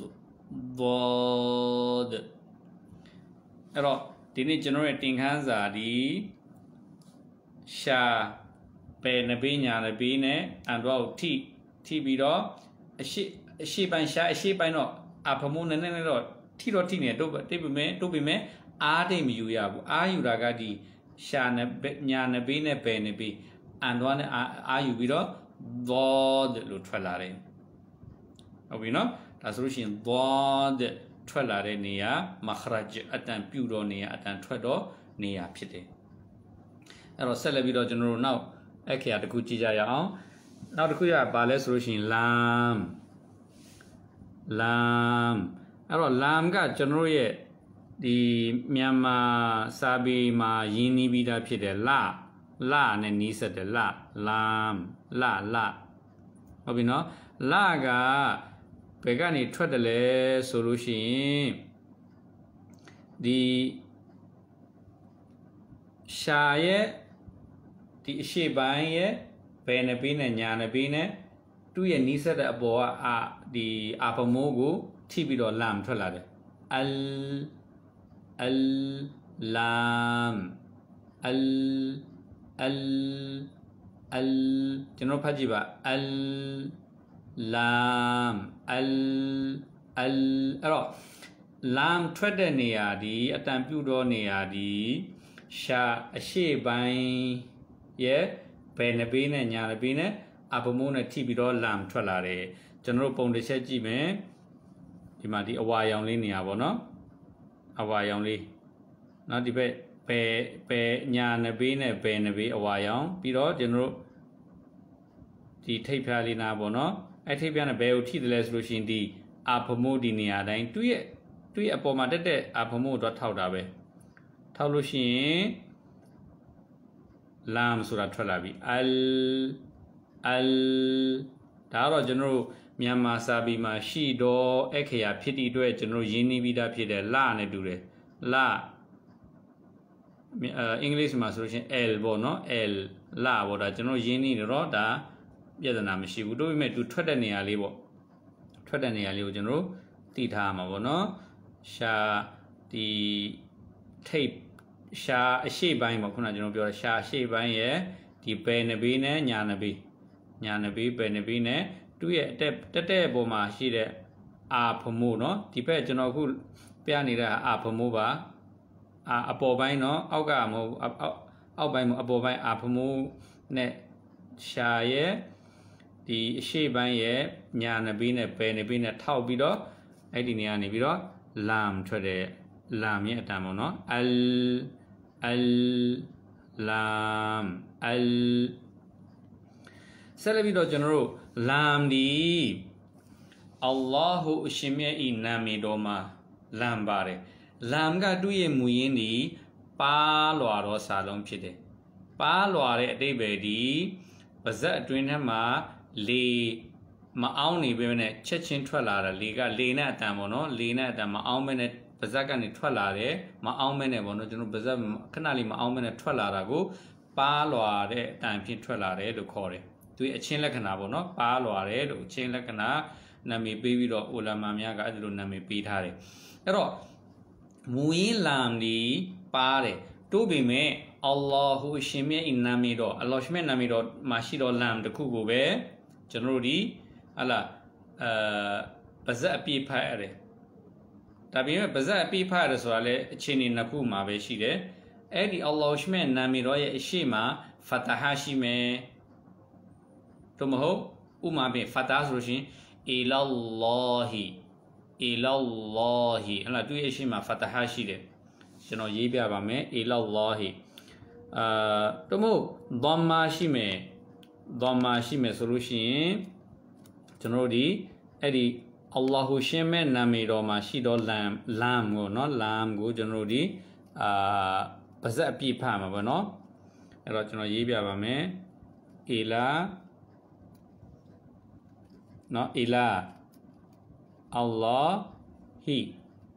ضاد အဲ့တော့ဒီနေ့ကျွန်တော်ရဲ့တင်ခန်းစာဒီရှာပယ်နှပေးညာနှပေးနဲ့အန်တော့ထိထိပြီးတော့အရှိအရှိပိုင်းရှာအရှိပိုင်းတော့အဖမိုးနည်းနည်းတော့ထိတော့ထိနေတော့တိတ်ပေမဲ့တို့ပေမဲ့အားတိတ်မယူရဘူးအားယူတာကဒီရှာနဲ့ညာနဲ့ဘေးနဲ့ပယ်နဲ့ဘေးအန်သွားနဲ့အာယူပြီးတော့သောလို့ထွက်လာတယ်ဟုတ်ပြီနော်ဒါဆိုလို့ရှိရင်သောထွက်လာတဲ့နေရာမခရဂျ်အတန်ပြုတော့နေရာအတန်ထွက်တော့နေရာဖြစ်တယ်အဲ့တော့ဆက်လက်ပြီးတော့ကျွန်တော်တို့နောက်အခရာတစ်ခုကြည့်ကြရအောင်နောက်တစ်ခုကဘာလဲဆိုလို့ရှိရင်လမ်လမ်အဲ့တော့လမ်ကကျွန်တော်တို့ရဲ့ဒီမြန်မာစာပေမှာရင်းနှီးပြီးသားဖြစ်တယ်လလနဲ့နီးစပ်တယ်လလမ်လလဟုတ်ပြီနော်လကဘယ်ကနေထွက်တယ်လဲဆိုလို့ရှိရင်ဒီရှာရဲ့ဒီအရှိပိုင်းရဲ့ဘယ်နှပေးနဲ့ညာနှပေးနဲ့သူ့ရဲ့နီးစပ်တဲ့အပေါ်ကအာဒီအာဖမိုးကိုထိပြီးတော့လမ်ထွက်လာတယ်အလ်အလ်လမ်အလ်အလ်အလ်ကျွန်တော်ဖတ်ကြည့်ပါအလ်လမ်အလ်အလ်အဲ့တော့လမ်ထွက်တဲ့နေရာဒီအတန်ပြုတော့နေရာဒီရှာအရှိပိုင်းရဲ့ဘယ်နှပေးနဲ့ညာနှပေးနဲ့အပမိုးနဲ့ထိပြီးတော့လမ်ထွက်လာတယ်ကျွန်တော်တို့ပုံတစ်ချက်ကြည့်မယ်ဒီမှာဒီအဝါရောင်လေးနေရာပေါ့နော်အဝါရောင်လေးနော်ဒီဘက်ဘယ်ဘယ်ညာနှပေးနဲ့ဘယ်နှပေးအဝါရောင်ပြီးတော့ကျွန်တော်တို့ဒီထိပ်ဖြားလေးနာပေါ့နော်အဲ့ထိပ်ဖြားနဲ့ဘယ်ကိုထိတယ်လဲဆိုလို့ရှိရင်ဒီအပမိုးဒီနေရာတိုင်းသူ့ရဲ့သူ့ရဲ့အပေါ်မှာတက်တဲ့အပမိုးတော့ထောက်တာပဲထောက်လို့ရှိရင်လမ်ဆိုတာထွက်လာပြီအလ်အလ်ဒါတော့ကျွန်တော်တို့မြန်မာစာပေမှာရှိတော့အခရာဖြစ်တဲ့အတွက်ကျွန်တော်တို့ရင်းနှီးပြီးသားဖြစ်တယ်လနဲ့တူတယ်လအင်္ဂလိပ်မှာဆိုလို့ရှိရင် L ပေါ့နော် L လပေါ့ဒါကျွန်တော်ရင်းနှီးတော့ဒါပြဿနာမရှိဘူးတို့ပေမဲ့သူထွက်တဲ့နေရာလေးပေါ့ထွက်တဲ့နေရာလေးကိုကျွန်တော်တို့သိထားမှာပေါ့နော်ရှာဒီထိပ်ရှာအရှိပိုင်းပေါ့ခုနကျွန်တော်ပြောတာရှာအရှိပိုင်းရဲ့ဒီပယ်နှပေးနဲ့ညာနှပေးညာနှပေးပယ်နှပေးနဲ့သူ့ရဲ့အတက်တက်တဲ့ပုံမှာရှိတဲ့အာဖမိုးเนาะဒီဘက်ကျွန်တော်ခုပြနေတဲ့အာဖမိုးပါအာအပေါ်ပိုင်းเนาะအောက်ကမဟုတ်အောက်အောက်ပိုင်းမအပေါ်ပိုင်းအာဖမိုးနဲ့ရှာရဲ့ဒီအရှိပိုင်းရဲ့ညာနှပေးနဲ့ပယ်နှပေးနဲ့ထောက်ပြီးတော့အဲ့ဒီနေရာနေပြီးတော့လမ်ထွက်တဲ့လမ်ရဲ့အတန်ပေါ့เนาะအလ်အလ်လမ်အလ်ဆက်လက်ပြီးတော့ကျွန်တော်တို့လမ်ဒီအလ္လာဟူအရှင်မြတ်ဤနာမည်တော်မှာလမ်ပါတယ်လမ်ကသူ့ရဲ့မူရင်းဒီပါလွာတော့စာလုံးဖြစ်တယ်ပါလွာတဲ့အတိတ်ပဲဒီပါဇက်အတွင်းထဲမှာလေမအောင်နေပဲနဲ့ချက်ချင်းထွက်လာတာလေကလေနဲ့အတန်ပေါ့နော်လေနဲ့အတန်မအောင်ပဲနဲ့ပါဇက်ကနေထွက်လာတယ်မအောင်ပဲနဲ့ပေါ့နော်ကျွန်တော်ပါဇက်ခဏလေးမအောင်ပဲနဲ့ထွက်လာတာကိုပါလွာတဲ့အတန်ဖြစ်ထွက်လာတယ်လို့ခေါ်တယ်သူအချင်းလက္ခဏာပေါ့နော်ပါလွာတယ်လို့အချင်းလက္ခဏာနာမည်ပေးပြီးတော့အိုလာမာများကအဲ့လိုနာမည်ပေးထားတယ်အဲ့တော့မူရင်းလမ်ဒီပါတယ်တို့ပေမဲ့အလ္လာဟူရှင်မြတ်ဤနာမည်တော်အလ္လာဟ်ရှင်မြတ်နာမည်တော်မှာရှိတော်လမ်တစ်ခုကိုပဲကျွန်တော်တို့ဒီဟလာအဲပါဇက်အပြည့်ဖတ်ရတယ်ဒါပေမဲ့ပါဇက်အပြည့်ဖတ်ရတယ်ဆိုတာလည်းအချိန်နေနှစ်ခုမှာပဲရှိတယ်အဲ့ဒီအလ္လာဟ်ရှင်မြတ်နာမည်တော်ရဲ့အရှိမဖတ်တာဟာရှိမယ်တို့မဟုတ်ဥမာပြင်ဖတ်တာဆိုလို့ရှိရင်အီလာလာဟီအီလာလာဟီအဲ့ဒါသူရဲ့အရှိမဖတ်တာဟာရှိတယ်ကျွန်တော်ရေးပြပါမယ်အီလာလာဟီအာတို့မဟုတ်ဒမ်မာရှိမယ်ဒမ်မာရှိမယ်ဆိုလို့ရှိရင်ကျွန်တော်တို့ဒီအဲ့ဒီအလ္လာဟူရှင်မဲ့နာမည်တော်မှာရှိတော့လမ်လမ်ကိုเนาะလမ်ကိုကျွန်တော်တို့ဒီအာပါဇက်အပြည့်ဖတ်မှာပေါ့เนาะအဲ့တော့ကျွန်တော်ရေးပြပါမယ်အီလာเนาะအီလာအလ္လာဟီ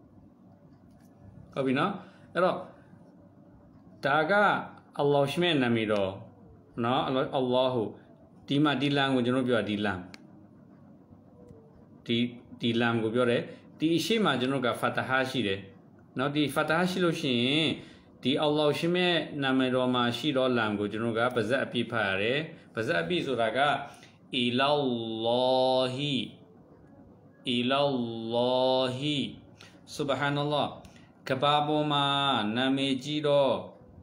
ဟုတ်ပြီเนาะအဲ့တော့ဒါကအလ္လာဟ်ရှင်မဲ့နာမည်တော်เนาะအလ္လာဟူဒီမှာဒီလမ်ကိုကျွန်တော်ပြောဒီလမ်ဒီဒီလမ်ကိုပြောတယ်ဒီအရှိမကျွန်တော်ကဖတ်တာဟာရှိတယ်เนาะဒီဖတ်တာဟာရှိလို့ရှိရင်ဒီအလ္လာဟ်ရှင်ရဲ့နာမည်တော်မှာရှိတော့လမ်ကိုကျွန်တော်ကပါဇက်အပြည့်ဖတ်ရတယ်ပါဇက်အပြည့်ဆိုတာကအီလာလာဟီအီလာလာဟီဆုဘဟာနလ္လာဟ်ကဘာပေါ်မှာနာမည်ကြီးတော့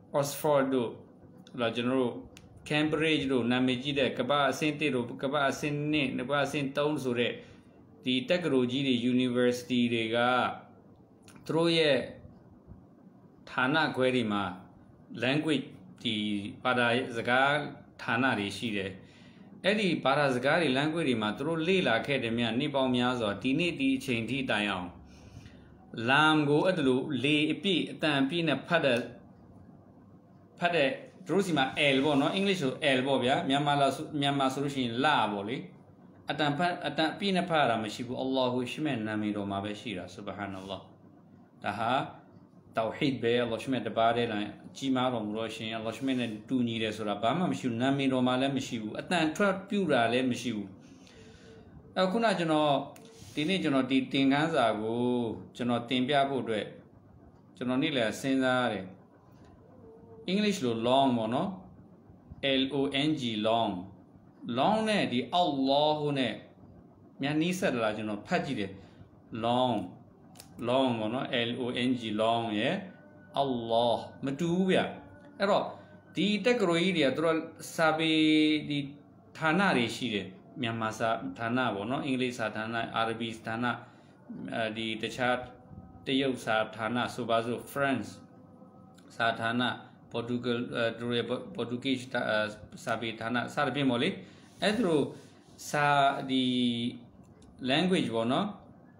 Oxford တို့လာကျွန်တော်တို့ Cambridge တို့နာမည်ကြီးတဲ့ကမ္ဘာအဆင့်တစ်တို့ကမ္ဘာအဆင့်နှစ်ကမ္ဘာအဆင့်သုံးဆိုတဲ့ဒီတက္ကသိုလ်ကြီးတွေ University တွေကသူတို့ရဲ့ဌာနခွဲတွေမှာ language ဒီဘာသာစကားဌာနတွေရှိတယ်အဲ့ဒီဘာသာစကားတွေ language တွေမှာသူတို့လေ့လာခဲ့တယ်များနှစ်ပေါင်းများစွာဒီနေ့ဒီအချိန်ထိတိုင်အောင်လမ်ကိုအဲ့လိုလေအပြည့်အတန်အပြည့်နဲ့ဖတ်တဲ့ဖတ်တဲ့သူတို့စီမှာ L ပေါ့နော် English ဆို L ပေါ့ဗျာမြန်မာလာမြန်မာဆိုလို့ရှိရင်လာပေါ့လေအတန်ဖတ်အတန်အပြည့်နဲ့ဖတ်ရတာမရှိဘူး Allahu ရှိမဲ့နာမည်တော်မှာပဲရှိတာ Subhanallah ဒါဟာTawheed ပဲ Allah ရှိမဲ့တပါးတဲ့လားကြီးမားတော်မူလို့ရှိရင် Allah ရှိမဲ့နဲ့တူညီတယ်ဆိုတာဘာမှမရှိဘူးနာမည်တော်မှာလည်းမရှိဘူးအတန်ထွက်ပြူတာလည်းမရှိဘူးအခုနကျွန်တော်ဒီနေ့ကျွန်တော်ဒီသင်ခန်းစာကိုကျွန်တော်သင်ပြဖို့အတွက်ကျွန်တော်နေ့လည်းစဉ်းစားရတယ် English လို့ long ပေါ့နော် L O N G long long နဲ့ဒီ Allah ဟိုနဲ့မြန်နီးစက်လာကျွန်တော်ဖတ်ကြည့်တယ် long long ပေါ့နော် L O N G long ရဲ့ Allah မတူဘူးဗျအဲ့တော့ဒီတက္ကသိုလ်ကြီးတွေကသူတို့စာပေဒီဌာနတွေရှိတယ်မြန်မာစာဌာနပေါ့နော်အင်္ဂလိပ်စာဌာနအာရဗီဌာနအဲဒီတခြားတရုတ်စာဌာနဆိုပါစို့ France စာဌာန Portugal သူတို့ Portuguese စာပေဌာနစသဖြင့်ပေါ့လေအဲ့ဒါလိုစာဒီ language ပေါ့နော်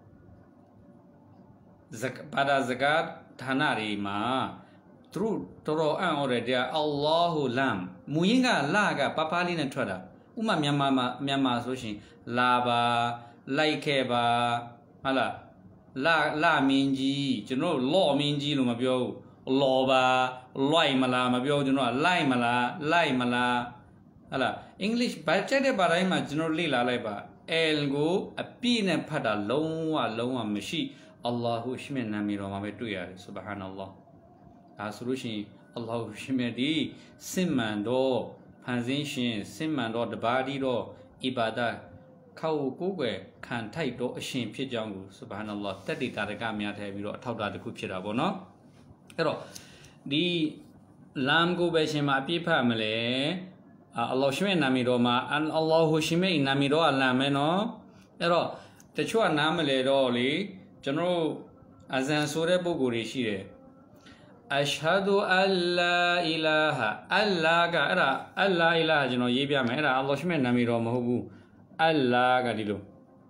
ဘာသာစကားဌာနတွေမှာသူတို့တော်တော်အံ့ဩတယ်တရား Allahu Lam မူရင်းကလာကပပလေးနဲ့ထွက်တာဥမာမြန်မာမှာမြန်မာဆိုရှင်လာပါလိုက်ခဲ့ပါဟုတ်လားလာလာမင်းကြီးကျွန်တော်လော့မင်းကြီးလို့မပြောဘူးလော်ပါလိုက်မလားမပြောကျွန်တော်လိုက်မလားလိုက်မလားဟုတ်လား English ဘာကြတဲ့ဘာတိုင်းမှာကျွန်တော်လေ့လာလိုက်ပါ L ကိုအပြည့်နဲ့ဖတ်တာလုံးဝလုံးဝမရှိ Allahu ရှိမဲ့နာမည်တော်မှာပဲတွေ့ရတယ် Subhanallah ဒါဆိုလို့ရှိရင် Allahu ရှိမဲ့ဒီစင်မှန်တော့ဖန်ဆင်းရှင်စင်မှန်တော့တပါးဒီတော့အီဘာဒတ်ခေါကိုကိုယ်ွယ်ခံထိုက်တော့အရှင်ဖြစ်ကြောင်းကို Subhanallah တက်တည်တာတကများထည့်ပြီးတော့အထောက်အထားတစ်ခုဖြစ်တာပေါ့နော်အဲ့တော့ဒီလမ်ကိုပဲရှင်မှာအပြည့်ဖတ်မလဲအလ္လာဟ်ရှိမဲ့နာမည်တော်မှာအလ္လာဟ်ရှိမဲ့နာမည်တော်အလမ်မဲနော်အဲ့တော့တချို့ကနားမလဲတော့လေကျွန်တော်တို့အဇန်ဆိုတဲ့ပုဂ္ဂိုလ်တွေရှိတယ်အရှဟဒူအလ္လာအီလာဟာအလ္လာကအဲ့ဒါအလ္လာအီလာကျွန်တော်ရေးပြမယ်အဲ့ဒါအလ္လာဟ်ရှိမဲ့နာမည်တော်မဟုတ်ဘူးအလ္လာကဒီလို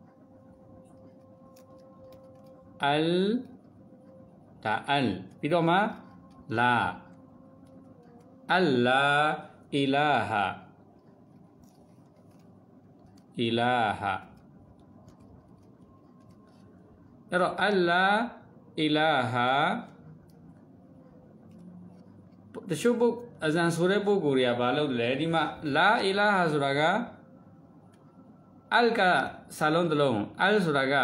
အလ်ဒါအလ်ပြီးတော့မှလာအလ္လာအီလာဟာအီလာဟာအဲ့တော့အလ္လာအီလာဟာတချို့ပုဂ္ဂိုလ်အဇန်ဆိုတဲ့ပုဂ္ဂိုလ်တွေကဘာလုပ်လဲဒီမှာလာအီလာဟာဆိုတာကအလ်ကစာလုံးတစ်လုံးအလ်ဆိုတာက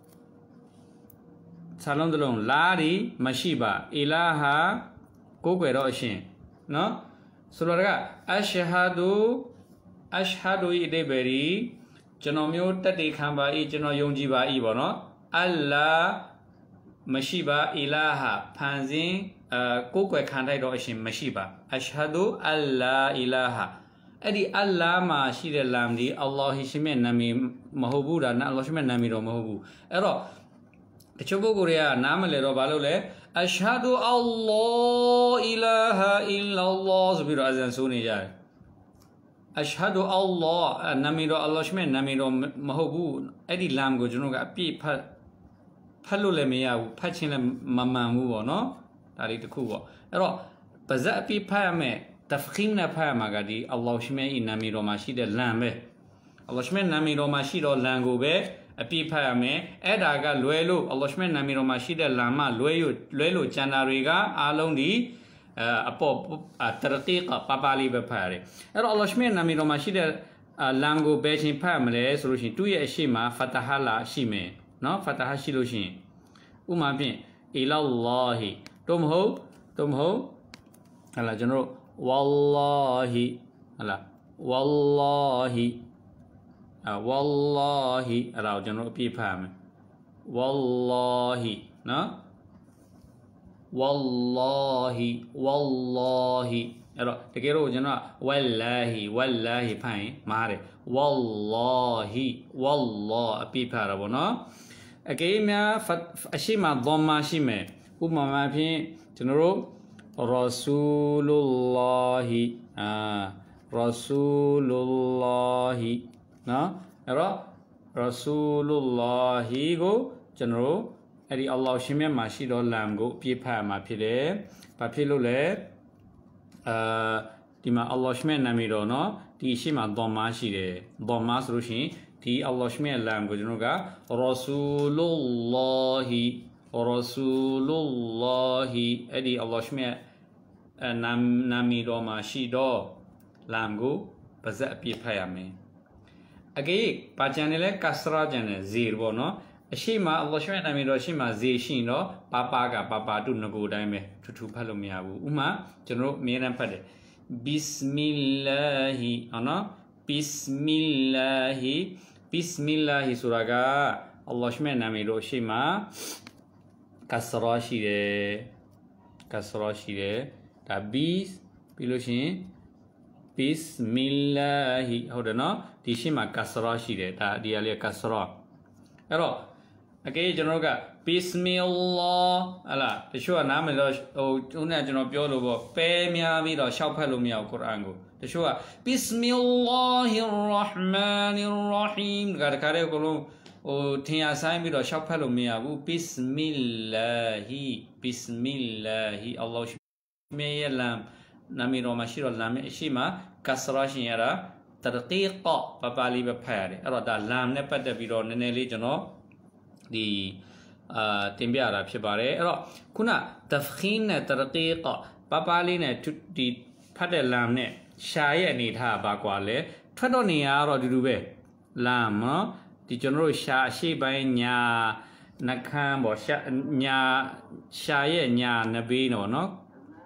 စာလုံးတစ်လုံးလာဒီမရှိပါအီလာဟာကိုယ်ွယ်တော့အရှင်နော်ဆိုတော့ကအရှဟဒူအရှဟဒူဤအဓိပ္ပာယ်ဒီကျွန်တော်မျိုးတက်တေခံပါ၏ကျွန်တော်ယုံကြည်ပါ၏ပေါ့နော်အလ္လာမရှိပါအီလာဟာဖန်ဆင်းအဲကိုယ်ွယ်ခံထိုက်တော့အရှင်မရှိပါအရှဟဒူအလ္လာအီလာဟာအဲ့ဒီအလ္လာမှာရှိတဲ့လမ်ဒီအလ္လာဟ်ရှိမဲ့နာမည်မဟုတ်ဘူးဒါအလ္လာဟ်ရှိမဲ့နာမည်တော့မဟုတ်ဘူးအဲ့တော့တချို့ပုဂ္ဂိုလ်တွေကနားမလဲတော့ဘာလို့လဲအရှဟဒူအလ္လာအီလာဟာအီလာလာဆိုပြီးတော့အဇန်ဆိုနေကြတယ်အရှဟဒူအလ္လာနာမည်တော့အလ္လာဟ်ရှိမဲ့နာမည်တော့မဟုတ်ဘူးအဲ့ဒီလမ်ကိုကျွန်တော်ကအပြည့်ဖတ်ဖတ်လို့လည်းမရဘူးဖတ်ချင်းလည်းမမှန်ဘူးပေါ့နော်ဒါလေးတစ်ခုပေါ့အဲ့တော့ပါဇက်အပြည့်ဖတ်ရမယ်တဖခိမ်နဲ့ဖတ်ရမှာကဒီအလ္လာဟ်ရှိမဲ့နာမည်တော်မှာရှိတဲ့လမ်ပဲအလ္လာဟ်ရှိမဲ့နာမည်တော်မှာရှိတော့လမ်ကိုပဲအပြည့်ဖတ်ရမယ်အဲ့ဒါကလွဲလို့အလ္လာဟ်ရှိမဲ့နာမည်တော်မှာရှိတဲ့လမ်မလွဲရလွဲလို့ကျန်တာတွေကအားလုံးဒီအပေါ်တရတီကပပလေးပဲဖတ်ရတယ်အဲ့တော့အလ္လာဟ်ရှိမဲ့နာမည်တော်မှာရှိတဲ့လမ်ကိုပဲချင်းဖတ်မလဲဆိုလို့ရှိရင်သူ့ရဲ့အရှိမဖတာဟာလာရှိမယ်နော်ဖတာဟာရှိလို့ရှိရင်ဥမာဖြင့်အီလာလာဟီတို့မဟုတ်တို့မဟုတ်ဟလာကျွန်တော်တို့ဝါလာဟီဟလာဝါလာဟီအဝါလာဟီအဲ့ဒါကိုကျွန်တော်အပြည့်ဖတ်ရမယ်ဝါလာဟီနော် wallahi wallahi အဲ့တော့တကယ်လို့ကျွန်တော် wallahi wallahi ဖိုင်မားတယ် wallahi wallah အပြည့်ဖတ်ရပါတော့အကယ်များအရှိမ dhamma ရှိမယ်ဥပမာဖြင့်ကျွန်တော်တို့ Rasulullahi အာ Rasulullahi နော်အဲ့တော့ Rasulullahi ကိုကျွန်တော်တို့အဲ့ဒီ Allah ရှင်မြတ်မှာရှိတော့ lam ကိုပြည့်ဖတ်မှာဖြစ်တယ်။ဘာဖြစ်လို့လဲအာဒီမှာ Allah ရှင်မြတ်နာမည်တော့နော်ဒီရှိမှာ dhamma ရှိတယ် dhamma ဆိုလို့ရှိရင်ဒီ Allah ရှင်မြတ် lam ကိုကျွန်တော်က Rasulullahi Rasulullahi အဲ့ဒီ Allah ရှင်မြတ်နာနာမည်တော်မှာရှိတော့ lam ကိုပါဇက်အပြည့်ဖတ်ရမယ်။အကေပါချန်တယ်လဲကစရာချန်တယ်ဇေပေါ့နော်အရှိမ Allah ရှင်မြတ်နာမည်တော်ရှိမှဇေရှိတော့ပါပါကပါပါတုငကိုအတိုင်းပဲထူထူဖတ်လို့မရဘူးဥမာကျွန်တော်အမြဲတမ်းဖတ်တယ် Bismillahi နော် Bismillahi Bismillahi ဆိုတာက Allah ရှင်မြတ်နာမည်တော်ရှိမှကစရာရှိတယ်ကစရာရှိတယ်ဒါ bis ပြီးလို့ရှိရင် Bismillahi ဟုတ်တယ်နော်ဒီရှိမှကစရာရှိတယ်ဒါဒီအလေးကစရာအဲ့တော့အကေကျွန်တော်က Bismillah ဟလာတချို့ကနားမလို့ဟိုဦးနဲ့ကျွန်တော်ပြောလို့ပေါ့ပဲများပြီးတော့ရှောက်ဖတ်လို့မရဘူးကုရ်အာန်ကိုတချို့က Bismillahir Rahmanir Rahim ကတခါတည်းအကုန်လုံးဟိုထင်ရဆိုင်ပြီးတော့ရှောက်ဖတ်လို့မရဘူး Bismillahi Bismillahi Allah မြေရလမ်နာမည်တော်မှာရှိတော့လမ်အရှိမှာကစရာရှင်ရတာတရကီကပပလီပဲဖတ်ရတယ်အဲ့တော့ဒါလမ်နဲ့ပတ်သက်ပြီးတော့နည်းနည်းလေးကျွန်တော်ဒီအာတင်ပြတာဖြစ်ပါတယ်အဲ့တော့ခုန tafkhin နဲ့ tarqiq ပပလေးနဲ့ဒီဖတ်တဲ့ lam နဲ့ရှာရဲ့အနေထားပါကွာလဲထွက်တော့နေရတော့ဒီလိုပဲ lam နော်ဒီကျွန်တော်တို့ရှာအရှိပိုင်းညာနှခမ်းပေါ့ရှာညာရှာရဲ့ညာနဘေးတော့နော်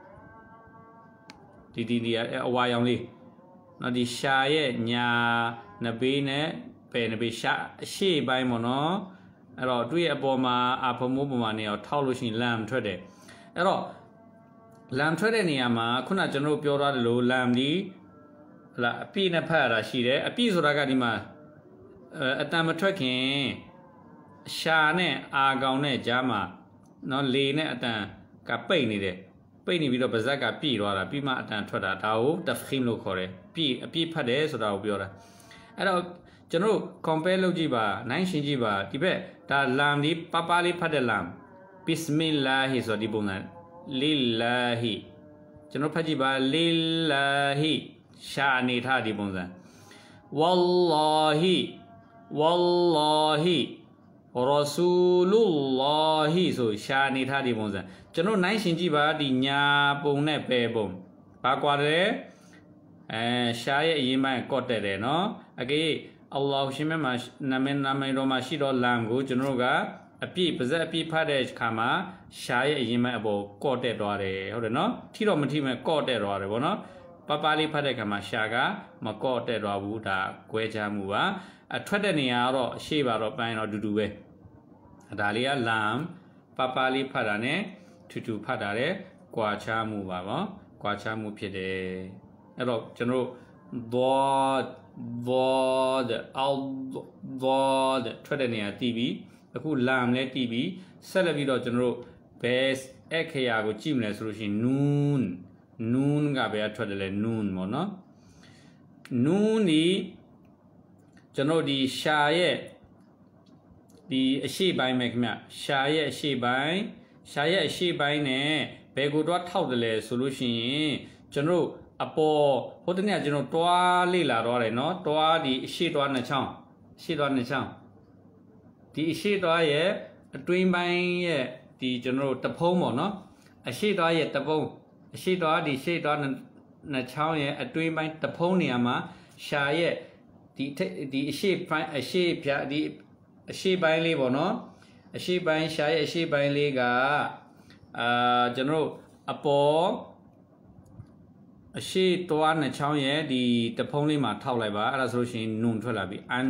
ဒီဒီဒီအဝါရောင်လေးနော်ဒီရှာရဲ့ညာနဘေးနဲ့ပဲနဘေးရှာအရှိပိုင်းပေါ့နော်အဲ့တော့တွေ့အပေါ်မှာအဖမိုးပေါ်မှာနေအောင်ထောက်လို့ရှိရင် lam ထွက်တယ်အဲ့တော့ lam ထွက်တဲ့နေရာမှာခုနကျွန်တော်ပြောထားတယ်လို့ lam ဒီဟလာအပြည့်နဲ့ဖတ်ရတာရှိတယ်အပြည့်ဆိုတာကဒီမှာအတန်မထွက်ခင်ရှာနဲ့အာကောင်နဲ့ကြားမှာနော်လေနဲ့အတန်ကပိတ်နေတယ်ပိတ်နေပြီးတော့ဗဇက်ကပြည့်သွားတာပြီးမှအတန်ထွက်တာဒါကို tafkhim လို့ခေါ်တယ်ပြည့်အပြည့်ဖတ်တယ်ဆိုတာကိုပြောတာအဲ့တော့ကျွန်တော် compare လုပ်ကြည့်ပါနိုင်ရှင်းကြည့်ပါဒီဘက်ဒါ lam ဒီပပလေးဖတ်တဲ့ lam Bismillahi ဆိုဒီပုံစံ Lillahi ကျွန်တော်ဖတ်ကြည့်ပါ Lillahi ရှာအနေထားဒီပုံစံ Wallahi Wallahi Rasulullahi ဆိုရှာအနေထားဒီပုံစံကျွန်တော်နိုင်ရှင်းကြည့်ပါဒီညာပုံနဲ့ပဲပုံဘာကွာတယ်အဲရှာရဲ့အရင်ပိုင်းကော့တက်တယ်နော်အကေAllah ရှင်မြတ်မှာနာမည်နာမည်တော်မှာရှိတော့ lam ကိုကျွန်တော်တို့ကအပြည့်ပါဇက်အပြည့်ဖတ်တဲ့အခါမှာရှာရဲ့အရင်ပိုင်းအပေါ်ကော့တက်သွားတယ်ဟုတ်တယ်နော်ထိတော့မထိမဲ့ကော့တက်သွားတယ်ဗောနော်ပပလေးဖတ်တဲ့အခါမှာရှာကမကော့တက်သွားဘူးဒါကွဲခြားမှုပါအထွက်တဲ့နေရာကတော့အရှိပါတော့ပိုင်းတော့တူတူပဲဒါလေးက lam ပပလေးဖတ်တာနဲ့ထူထူဖတ်တာတဲ့ကွာခြားမှုပါဗောကွာခြားမှုဖြစ်တယ်အဲ့တော့ကျွန်တော်တို့ Vod al Vod ထွက်တဲ့နေရာတီးပြီးအခု lam လဲတီးပြီးဆက်လက်ပြီးတော့ကျွန်တော်တို့ base အခရာကိုကြည့်မလဲဆိုလို့ရှိရင် noon noon ကဘယ်ထွက်တယ်လဲ noon ပေါ့နော် noon ဒီကျွန်တော်ဒီရှာရဲ့ဒီအရှိပိုင်းပဲခင်ဗျရှာရဲ့အရှိပိုင်းရှာရဲ့အရှိပိုင်းနဲ့ဘယ်ကိုတော့ထောက်တယ်လဲဆိုလို့ရှိရင်ကျွန်တော်အပေါ်ဟိုတနေ့ကျွန်တော်တွားလေ့လာတော့တယ်နော်တွားဒီအရှိတွားနှစ်ချောင်းအရှိတွားနှစ်ချောင်းဒီအရှိတွားရဲ့အတွင်းပိုင်းရဲ့ဒီကျွန်တော်တဖုံးပေါ့နော်အရှိတွားရဲ့တဖုံးအရှိတွားဒီရှိတွားနှစ်ချောင်းရဲ့အတွင်းပိုင်းတဖုံးနေရာမှာရှာရဲ့ဒီဒီအရှိပိုင်းအရှိဖြာဒီအရှိပိုင်းလေးပေါ့နော်အရှိပိုင်းရှာရဲ့အရှိပိုင်းလေးကအာကျွန်တော်အပေါ်အရှိတွားနှစ်ချောင်းရဲ့ဒီတဖုံးလေးမှာထောက်လိုက်ပါအဲ့ဒါဆိုလို့ရှိရင် nun ထွက်လာပြီ an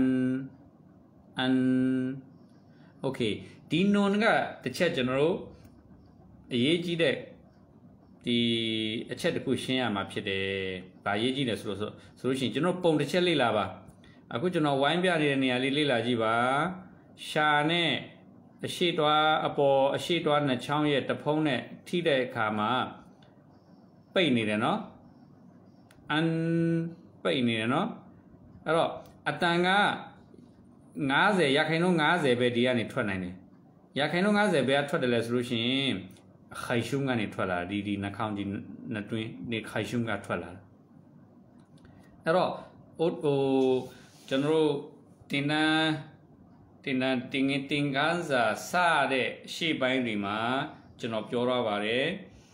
an okay ဒီ nun ကတစ်ချက်ကျွန်တော်တို့ရေးကြီးတဲ့ဒီအချက်တစ်ခုရှင်းရမှာဖြစ်တယ်။ဘာရေးကြီးလဲဆိုလို့ဆိုလို့ရှိရင်ကျွန်တော်ပုံတစ်ချက်လေ့လာပါ။အခုကျွန်တော်ဝိုင်းပြနေတဲ့နေရာလေးလေ့လာကြည့်ပါ။ရှာနဲ့အရှိတွားအပေါ်အရှိတွားနှစ်ချောင်းရဲ့တဖုံးနဲ့ထိတဲ့အခါမှာပိတ်နေတယ်နော်။အန်ပိတ်နေတယ်နော်။အဲ့တော့အတန်က၅၀ရာခိုင်နှုန်း၅၀ပဲဒီကနေထွက်နိုင်တယ်။ရာခိုင်နှုန်း၅၀ပဲထွက်တယ်လဲဆိုလို့ရှိရင်ခိုင်ရှုံးကနေထွက်လာဒီဒီနှာခေါင်းဒီနှစ်တွင်းနေခိုင်ရှုံးကထွက်လာအဲ့တော့ဟိုကျွန်တော်တို့တင်တန်းတင်တန်းတင်ငင်တင်ကားစာစတဲ့ရှေ့ပိုင်းတွေမှာကျွန်တော်ပြောတော့ပါတယ်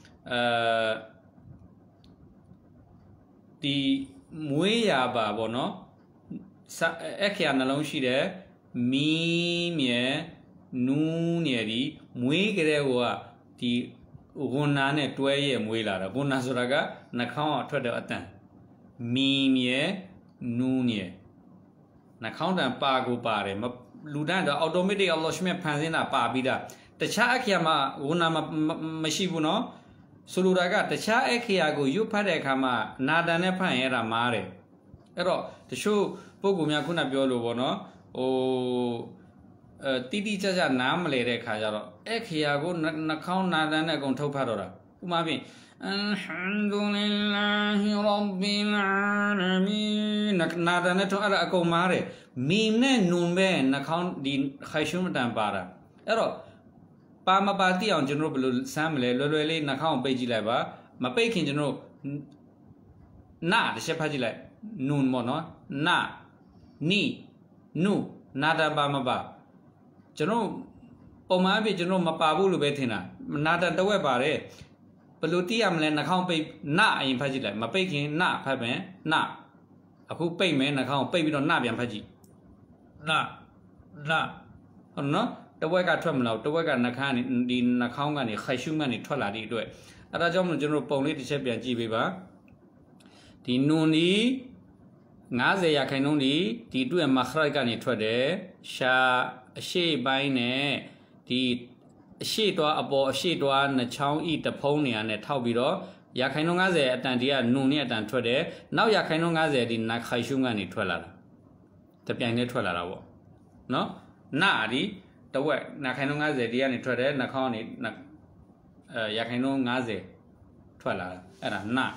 အဲဒီမွေးရပါပေါ့နော်အခရာနှလုံးရှိတယ်မီးမြဲနူးနေဒီမွေးကြတဲ့ဟိုကဒီဝန်နာနဲ့တွဲရဲ့မွေးလာတာဝန်နာဆိုတာကနှာခေါင်းကထွက်တဲ့အတန်မီးမြဲနူးနေနှာခေါင်းတန်ပါကိုပါတယ်လူတန်းတော့ automatic အလောရှမြဖန်ဆင်းတာပါပြီးတာတခြားအခရာမှာဝန်နာမရှိဘူးနော်ဆိုလိုတာကတခြားအခရာကိုရွတ်ဖတ်တဲ့အခါမှာနာတန်နဲ့ဖတ်ရင်အဲ့ဒါမားတယ်အဲ့တော့တချို့ပုဂ္ဂိုလ်များခုနပြောလို့ပေါ့နော်ဟိုအဲတိတိကျကျနားမလဲတဲ့ခါကျတော့အခရာကိုနှာခေါင်းနာတန်နဲ့အကုန်ထုတ်ဖတ်တော့တာဥပမာဖြင့်အလ်ဟမ်ဒူလ illah ရဘ်ဘီလ်အာလမီနနာတန်နဲ့ထုတ်အဲ့ဒါအကုန်မားတယ်မီနဲ့နုံပဲနှာခေါင်းဒီခိုင်ရှုံးတန်ပါတာအဲ့တော့ပါမပါတိအောင်ကျွန်တော်ဘယ်လိုစမ်းမလဲလွယ်လွယ်လေးနှာခေါင်းပိတ်ကြည့်လိုက်ပါမပိတ်ခင်ကျွန်တော်နာတစ်ချက်ဖတ်ကြည့်လိုက်နုံပေါ့နော်နာနီနုနာတပါမပါကျွန်တော်ပုံမှန်အဖြစ်ကျွန်တော်မပါဘူးလို့ပဲထင်တာနာတတဝက်ပါတယ်ဘယ်လိုသိရမလဲနှာခေါင်းပိတ်နာအရင်ဖတ်ကြည့်လိုက်မပိတ်ခင်နာဖတ်မယ်နာအခုပိတ်မယ်နှာခေါင်းပိတ်ပြီးတော့နာပြန်ဖတ်ကြည့်နာနာဟုတ်နော်တဝက်ကထွက်မလို့တဝက်ကနှာခေါင်းဒီနှာခေါင်းကနေခိုင်ရှုမှန်နေထွက်လာတဲ့အတွက်အဲဒါကြောင့်မလို့ကျွန်တော်ပုံလေးတစ်ချက်ပြန်ကြည့်ပေးပါဒီနွန်ဒီ၅၀ရာခိုင်နှုန်းဒီဒီအတွက်မခရိုက်ကနေထွက်တယ်ရှာအရှိပိုင်းနဲ့ဒီအရှိတွားအပေါ်အရှိတွားနှချောင်းဤတဖုံးနေရာနဲ့ထောက်ပြီးတော့ရာခိုင်နှုန်း၅၀အတန်ဒီကနုံနဲ့အတန်ထွက်တယ်နောက်ရာခိုင်နှုန်း၅၀ဒီနခိုင်ရှုံးကနေထွက်လာတာတပြိုင်တည်းထွက်လာတာပေါ့နော်နာဒီတဝက်နာခိုင်နှုန်း၅၀ဒီကနေထွက်တယ်နှာခေါင်းကနေအဲရာခိုင်နှုန်း၅၀ထွက်လာတာအဲ့ဒါနာ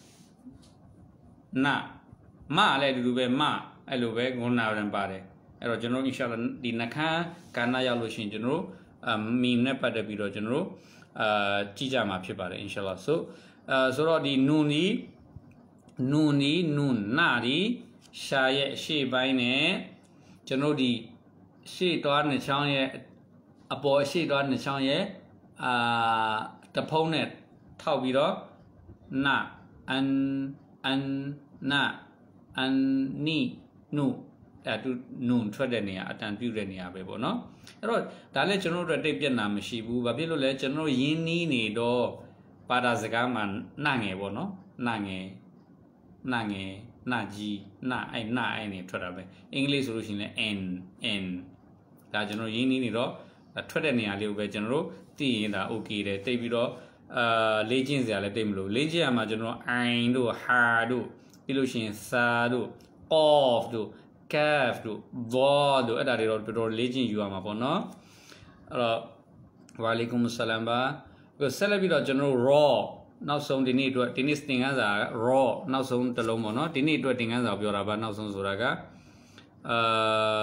နာမလည်းဒီလိုပဲမအဲ့လိုပဲငုံနာရံပါတယ်အဲ့တော့ကျွန်တော်အင်ရှာအလ္လာဒီနှခမ်းကာနာရောက်လို့ရှိရင်ကျွန်တော်အမီနဲ့ပတ်သက်ပြီးတော့ကျွန်တော်အာကြည့်ကြမှာဖြစ်ပါတယ်အင်ရှာအလ္လာဆိုအဲဆိုတော့ဒီနုန်ဒီနုန်ဒီနုန်နာဒီရှာရဲ့အရှိပိုင်းနဲ့ကျွန်တော်ဒီရှေ့တွားနှစ်ချောင်းရဲ့အပေါ်ရှေ့တွားနှစ်ချောင်းရဲ့အာတဖုံးနဲ့ထောက်ပြီးတော့နာအန်အန်နာအန်နီနုအဲတူနုံထွက်တဲ့နေရာအတန်ပြုတ်တဲ့နေရာပဲပေါ့နော်အဲ့တော့ဒါလည်းကျွန်တော်တို့တိတ်ပြက်နာမရှိဘူးဘာဖြစ်လို့လဲကျွန်တော်ရင်းနှီးနေတော့ပါတာစကားမှာနှငယ်ပေါ့နော်နှငယ်နှငယ်နှကြီးနှအဲ့နှအဲ့နေထွက်တာပဲအင်္ဂလိပ်ဆိုလို့ရှိရင်လည်း n n ဒါကျွန်တော်ရင်းနှီးနေတော့ထွက်တဲ့နေရာလေးကိုပဲကျွန်တော်တို့သိရင်ဒါ okay တယ်တိတ်ပြီးတော့အာလေ့ကျင့်စရာလည်းတိတ်မလို့လေ့ကျင့်ရမှာကျွန်တော် i တို့ ha တို့ပြီးလို့ရှိရင် sa တို့ of တို့ kaf တို့ dha တို့အဲ့ဒါတွေတော့တော်တော်လေ့ကျင့်ယူရမှာပေါ့နော်အဲ့တော့ဝါလီကုမ်ဆလမ်ပါကိုဆက်လက်ပြီးတော့ကျွန်တော်တို့ raw နောက်ဆုံးဒီနေ့အတွက်ဒီနေ့သင်ခန်းစာ raw နောက်ဆုံးတစ်လုံးပေါ့နော်ဒီနေ့အတွက်သင်ခန်းစာပြောတာပါနောက်ဆုံးဆိုတာကအာ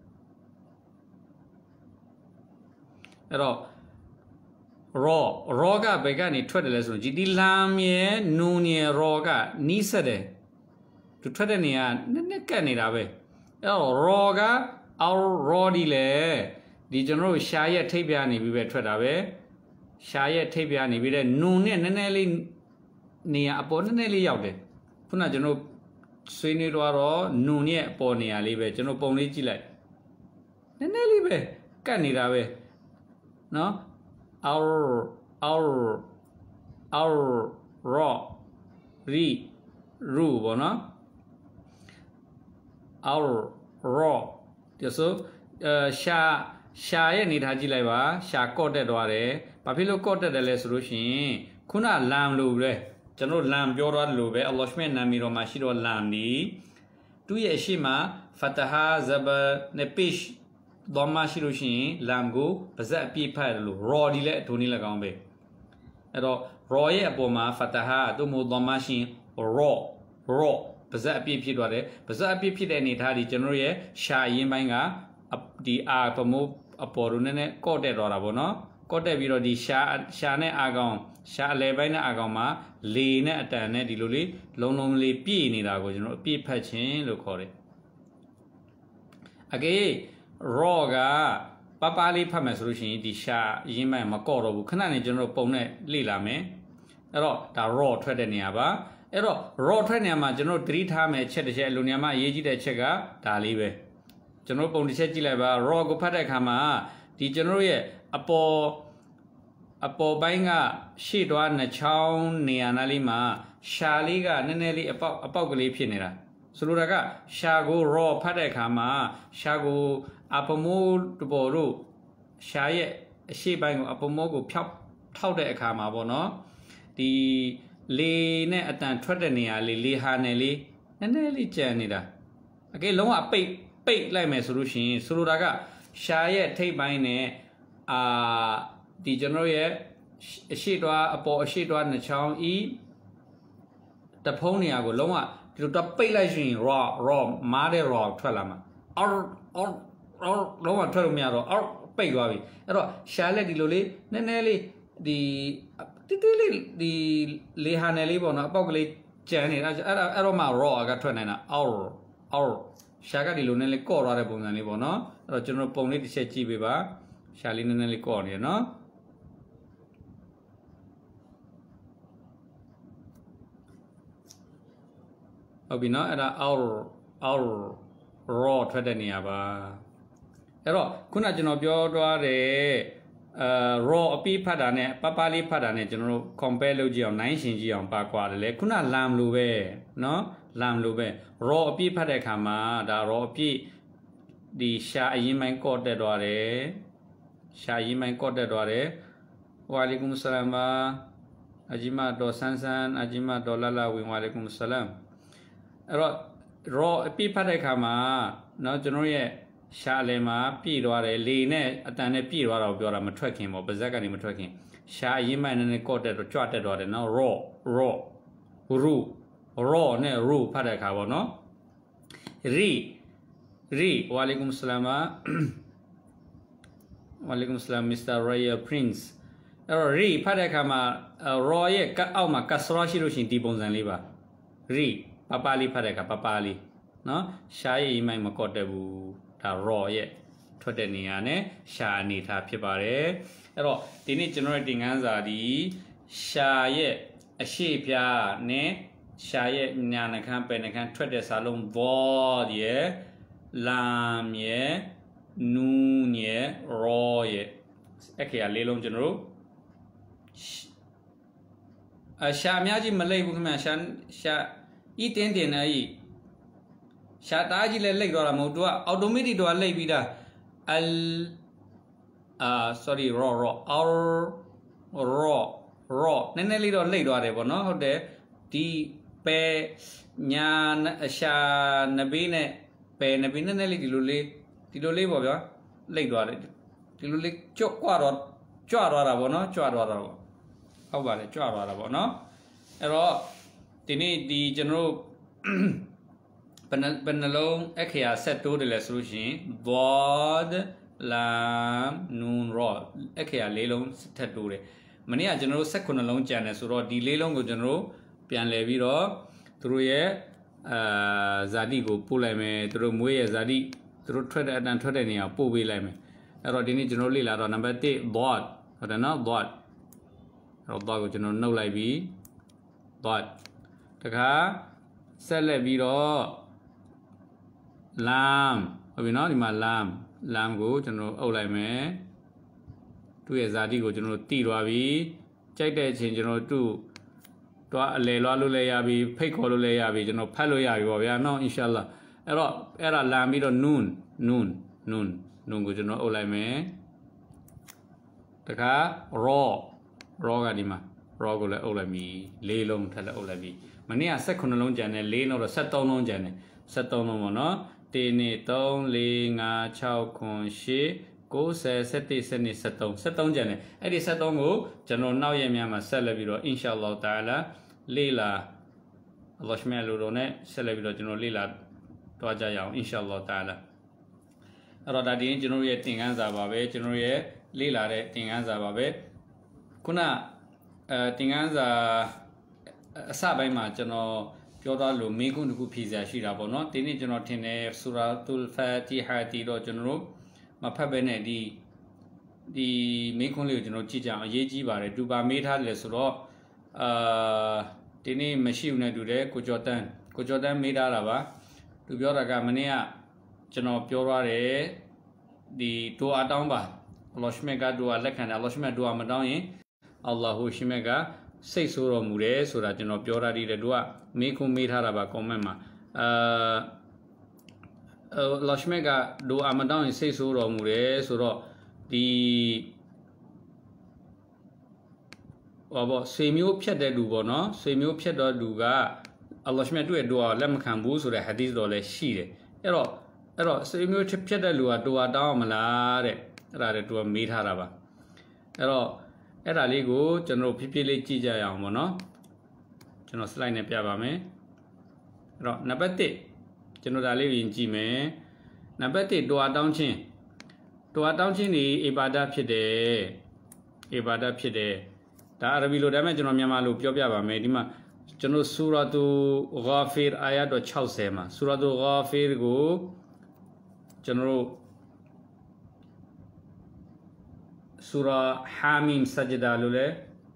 အဲ့တော့ raw raw ကဘယ်ကနေထွက်တယ်လဲဆိုတော့ဒီလမ်းရဲ့နုံရဲ့ raw ကနီးစက်တယ်သူထွက်တဲ့နေရာနည်းနည်းကတ်နေတာပဲအဲ့တော့ raw က our raw ဒီလေဒီကျွန်တော်တို့ရှားရဲ့ထိပ်ပြနေပြီးပဲထွက်တာပဲရှားရဲ့ထိပ်ပြနေပြီးတဲ့နုံနဲ့နည်းနည်းလေးနေရာအပေါ်နည်းနည်းလေးရောက်တယ်ခုနကျွန်တော်ဆွေးနွေးတော့နုံရဲ့အပေါ်နေရာလေးပဲကျွန်တော်ပုံလေးကြည့်လိုက်နည်းနည်းလေးပဲကတ်နေတာပဲနော် our our our raw ri ru ပေါ့နော် our raw ဒီဆိုရှာရှာရဲ့နေထားကြည့်လိုက်ပါရှာကော့တက်သွားတယ်ဘာဖြစ်လို့ကော့တက်တယ်လဲဆိုလို့ရှိရင်ခုနလမ်လို့ပဲကျွန်တော်လမ်ပြောတော့လို့ပဲအလ္လာဟ်မြတ်နာမည်တော်မှာရှိတော့လမ်ဒီသူ့ရဲ့အရှိမဖတ်တဟာဇဘနဲ့ပိရှ်ဒေါ်မရှိလို့ရှိရင်လမ်ကိုပါဇက်အပြည့်ဖတ်တယ်လို့ရော်ဒီလည်းအထုံးနည်းလည်းကောင်းပဲအဲ့တော့ရော်ရဲ့အပေါ်မှာဖတ်တဟာသူ့မို့ဒေါ်မရှိရင်ရော့ရော့ပါဇက်အပြည့်ဖြစ်သွားတယ်ပါဇက်အပြည့်ဖြစ်တဲ့အနေထားဒီကျွန်တော်ရဲ့ရှာရင်းပိုင်းကဒီအာပမို့အပေါ်တို့နဲ့ကော့တက်သွားတာပေါ့နော်ကော့တက်ပြီးတော့ဒီရှာရှာနဲ့အာကောင်ရှာအလဲပိုင်းနဲ့အာကောင်မှာလေနဲ့အတန်နဲ့ဒီလိုလေးလုံးလုံးလေးပြည့်နေတာကိုကျွန်တော်အပြည့်ဖတ်ခြင်းလို့ခေါ်တယ်အကေရော့ကပပလေးဖတ်မယ်ဆိုလို့ရှိရင်ဒီရှာရင်းပိုင်းမကော့တော့ဘူးခဏနေကျွန်တော်ပုံနဲ့လေ့လာမယ်အဲ့တော့ဒါ raw ထွက်တဲ့နေရာပါအဲ့တော့ raw ထွက်နေရာမှာကျွန်တော်သတိထားမယ်ချက်တစ်ချက်လူနေရာမှာအရေးကြီးတဲ့ချက်ကဒါလေးပဲကျွန်တော်ပုံတစ်ချက်ကြည့်လိုက်ပါ raw ကိုဖတ်တဲ့အခါမှာဒီကျွန်တော်ရဲ့အပေါ်အပေါ်ပိုင်းကရှေ့သွားနှချောင်းနေရာနားလေးမှာရှာလေးကနည်းနည်းလေးအပေါက်အပေါက်ကလေးဖြစ်နေတာဆိုလိုတာကရှာကို raw ဖတ်တဲ့အခါမှာရှာကိုအပမိုးတပေါ်တို့ရှာရဲ့အရှေ့ပိုင်းကိုအပမိုးကိုဖျောက်ထောက်တဲ့အခါမှာပေါ့နော်ဒီလေနဲ့အတန်ထွက်တဲ့နေရာလေးလေဟာနယ်လေးနည်းနည်းလေးကြံနေတာအကေလုံးဝပိတ်ပိတ်လိုက်မယ်ဆိုလို့ရှိရင်ဆိုလိုတာကရှာရဲ့ထိပ်ပိုင်းနဲ့အာဒီကျွန်တော်ရဲ့အရှိတွားအပေါ်အရှိတွားနှချောင်းဤတဖုံးနေရာကိုလုံးဝဒီလိုတော့ပိတ်လိုက်ရှင် raw raw မားတဲ့ raw ထွက်လာမှာအော်အော်အော်လုံးဝထွက်လို့မရတော့အော်ပိတ်သွားပြီအဲ့တော့ရှာလက်ဒီလိုလေးနည်းနည်းလေးဒီတိတိလေးဒီလေဟာနယ်လေးပေါ့နော်အပေါက်ကလေးကျန်နေတာအဲ့ဒါအဲ့တော့မှ raw ကထွက်နေတာအော်အော်ရှာကဒီလိုနည်းလေးကော့သွားတဲ့ပုံစံလေးပေါ့နော်အဲ့တော့ကျွန်တော်ပုံလေးတစ်ချက်ကြည့်ပေးပါရှာလေးနည်းနည်းလေးကော့နေရနော်ဟုတ်ပြီနော်အဲ့ဒါ our our raw ထွက်တဲ့နေရာပါအဲ့တော့ခုနကျွန်တော်ပြောသွားတယ်အာ raw အပြီးဖတ်တာနဲ့ပပလေးဖတ်တာနဲ့ကျွန်တော်တို့ compare လုပ်ကြည့်အောင်နိုင်ရှင်ကြည့်အောင်ပါကွာတယ်လေခုန lam လိုပဲနော် lam လိုပဲ raw အပြီးဖတ်တဲ့အခါမှာဒါ raw အပြီးဒီရှာအရင်ပိုင်းကော့တက်သွားတယ်ရှာအရင်ပိုင်းကော့တက်သွားတယ်ဝါလီကုမ်ဆလမ်ပါအဂျီမာဒေါ်ဆန်းဆန်းအဂျီမာဒေါ်လာလာဝင်ဝါလီကုမ်ဆလမ်အဲ့တော့ raw အပြည့်ဖတ်တဲ့အခါမှာเนาะကျွန်တော်ရဲ့ရှာလေမှာပြည့်သွားတယ်လေနဲ့အတန်နဲ့ပြည့်သွားတာကိုပြောတာမထွက်ခင်ပေါ့ပါဇက်ကနေမထွက်ခင်ရှာအရင်မှနည်းနည်းကော့တက်တော့ကြွတက်သွားတယ်เนาะ raw raw ru raw နဲ့ ru ဖတ်တဲ့အခါပေါ့เนาะ ri ri ဝါလီကုမ်ဆလမ်ပါဝါလီကုမ်ဆလမ် Mister Royal Prince အဲ့တော့ ri ဖတ်တဲ့အခါမှာ raw ရဲ့ကအောက်မှာ kasra ရှိလို့ရှိရင်ဒီပုံစံလေးပါ ri ပပလေးဖတ်တဲ့အခါပပလေးเนาะရှာရဲ့အိမ်မိုင်မကော့တက်ဘူးဒါ raw ရဲ့ထွက်တဲ့နေရာနဲ့ရှာအနေထားဖြစ်ပါတယ်အဲ့တော့ဒီနေ့ကျွန်တော်ရဲ့တင်ခန်းစာဒီရှာရဲ့အရှိပြားနဲ့ရှာရဲ့ညာနှခမ်းပယ်နှခမ်းထွက်တဲ့စာလုံး bod ရဲ့ lam ရဲ့ nun ရဲ့ raw ရဲ့အဲ့ခေတ်လေးလုံးကျွန်တော်တို့အရှာအများကြီးမလိမ့်ဘူးခင်ဗျာရှာရှာဤတင်းတင်နေဤရှာတားကြီးလည်းလိမ့်တော့တာမဟုတ်သူကအော်တိုမက်တစ်တော့လိမ့်ပြီးသား al အာ sorry raw raw our raw raw နည်းနည်းလေးတော့လိမ့်သွားတယ်ပေါ့နော်ဟုတ်တယ်ဒီပယ်ညာအရှာနဘေးနဲ့ပယ်နဘေးနည်းနည်းလေးဒီလိုလေးဒီလိုလေးပေါ့ဗျာလိမ့်သွားတယ်ဒီလိုလေးကြွတ်ကွာတော့ကြွသွားတာပေါ့နော်ကြွသွားတာပေါ့ဟုတ်ပါတယ်ကြွသွားတာပေါ့နော်အဲ့တော့ဒီနေ့ဒီကျွန်တော်တို့ဘယ်နှဘယ်နှလုံးအခရာဆက်တိုးတယ်လဲဆိုလို့ရှိရင် bod lam nun raw အခရာလေးလုံးထပ်တိုးတယ်မနေ့ကကျွန်တော်တို့ဆက်ခုနှလုံးကြံတယ်ဆိုတော့ဒီလေးလုံးကိုကျွန်တော်တို့ပြန်လည်ပြီးတော့သူတို့ရဲ့အာဇာတိကိုပို့လိုက်မယ်သူတို့မွေးရဲ့ဇာတိသူတို့ထွက်တဲ့အတန်ထွက်တဲ့နေရာပို့ပေးလိုက်မယ်အဲ့တော့ဒီနေ့ကျွန်တော်လေ့လာတော့နံပါတ်one bod ဟုတ်တယ်နော် bod အဲ့တော့ bod ကိုကျွန်တော်နှုတ်လိုက်ပြီး bod တခါဆက်လက်ပြီးတော့ lam ဟုတ်ပြီနော်ဒီမှာ lam lam ကိုကျွန်တော်အုပ်လိုက်မယ်သူ့ရဲ့ဇာတိကိုကျွန်တော်တိသွားပြီကြိုက်တဲ့အချိန်ကျွန်တော်သူ့တွားအလဲလွားလို့လည်းရပြီဖိတ်ခေါ်လို့လည်းရပြီကျွန်တော်ဖတ်လို့ရပြီပေါ့ဗျာနော်အင်ရှာအလ္လာအဲ့တော့အဲ့ဒါ lam ပြီးတော့ nun nun nun nun ကိုကျွန်တော်အုပ်လိုက်မယ်တတခါ raw raw ကဒီမှာ raw ကိုလည်းအုပ်လိုက်ပြီလေးလုံးထပ်လည်းအုပ်လိုက်ပြီမနေ့က၁၈လုံးကျန်တယ်လေးလုံးတော့၁၃လုံးကျန်တယ်၁၃လုံးပေါ့နော်1 2 3 4 5 6 9 10 11 12 13 13ကျန်တယ်အဲ့ဒီ13ကိုကျွန်တော်နောက်ရက်များမှာဆက်လက်ပြီးတော့အင်ရှာအလ္လာဟ်တာအာလာလေ့လာအလ္လာဟ်ရှမြတ်လိုတော်နဲ့ဆက်လက်ပြီးတော့ကျွန်တော်လေ့လာတွားကြရအောင်အင်ရှာအလ္လာဟ်တာအာလာအဲ့တော့ဒါဒီရင်ကျွန်တော်ရဲ့သင်ခန်းစာပါပဲကျွန်တော်ရဲ့လေ့လာတဲ့သင်ခန်းစာပါပဲခုနအဲသင်ခန်းစာအစပိုင်းမှာကျွန်တော်ပြောသားလို့မိကုန်းတစ်ခုဖြေစရာရှိတာပေါ့နော်ဒီနေ့ကျွန်တော်ထင်တယ်ဆူရာတူလ်ဖာတီဟာတီတော့ကျွန်တော်တို့မဖတ်ဘဲနဲ့ဒီဒီမိကုန်းလေးကိုကျွန်တော်ကြည့်ကြအောင်အရေးကြီးပါတယ်ဒူပါမေးထားတယ်ဆိုတော့အာဒီနေ့မရှိဘူးနဲ့တူတယ်ကိုကျော်တန်းကိုကျော်တန်းမေးထားတာပါသူပြောတာကမနေ့ကကျွန်တော်ပြောထားတယ်ဒီဒူအာတောင်းပါအလ္လာဟ်ရှမြတ်ကဒူအာလက်ခံတယ်အလ္လာဟ်ရှမြတ်ဒူအာမတောင်းရင်အလ္လာဟူရှမြတ်ကစိတ်ဆိုးတော်မူတယ်ဆိုတာကျွန်တော်ပြောထားသေးတယ်သူကမေးခွန်းမေးထားတာပါ comment မှာအာအလ္လာဟ်ရှမြတ်ကဒူအာမတောင်းရင်စိတ်ဆိုးတော်မူတယ်ဆိုတော့ဒီဟောပေါ့ဆွေမျိုးဖြတ်တဲ့လူပေါ့နော်ဆွေမျိုးဖြတ်တော်လူကအလ္လာဟ်ရှမြတ်တွေ့ဒူအာလက်မခံဘူးဆိုတဲ့ဟာဒီသ်တော်လည်းရှိတယ်အဲ့တော့အဲ့တော့ဆွေမျိုးဖြတ်တဲ့လူကဒူအာတောင်းအောင်မလားတဲ့အဲ့ဒါလည်းသူကမေးထားတာပါအဲ့တော့အဲ့ဒါလေးကိုကျွန်တော်ဖြည်းဖြည်းလေးကြည့်ကြရအောင်ပေါ့နော်ကျွန်တော် slide နဲ့ပြပါမယ်အဲ့တော့နံပါတ်တစ်ကျွန်တော်ဒါလေးကိုကြည့်မယ်နံပါတ်တစ်ဒူအာတောင်းခြင်းဒူအာတောင်းခြင်းဒီအီဘာဒတ်ဖြစ်တယ်အီဘာဒတ်ဖြစ်တယ်ဒါအရဘီလိုဒါပေမဲ့ကျွန်တော်မြန်မာလိုပြောပြပါမယ်ဒီမှာကျွန်တော်ဆူရာတူဂါဖီရအာယတ်တော့၆၀မှာဆူရာတူဂါဖီရကိုကျွန်တော်ဆူရာဟာမင်ဆဂျဒါလို့လေ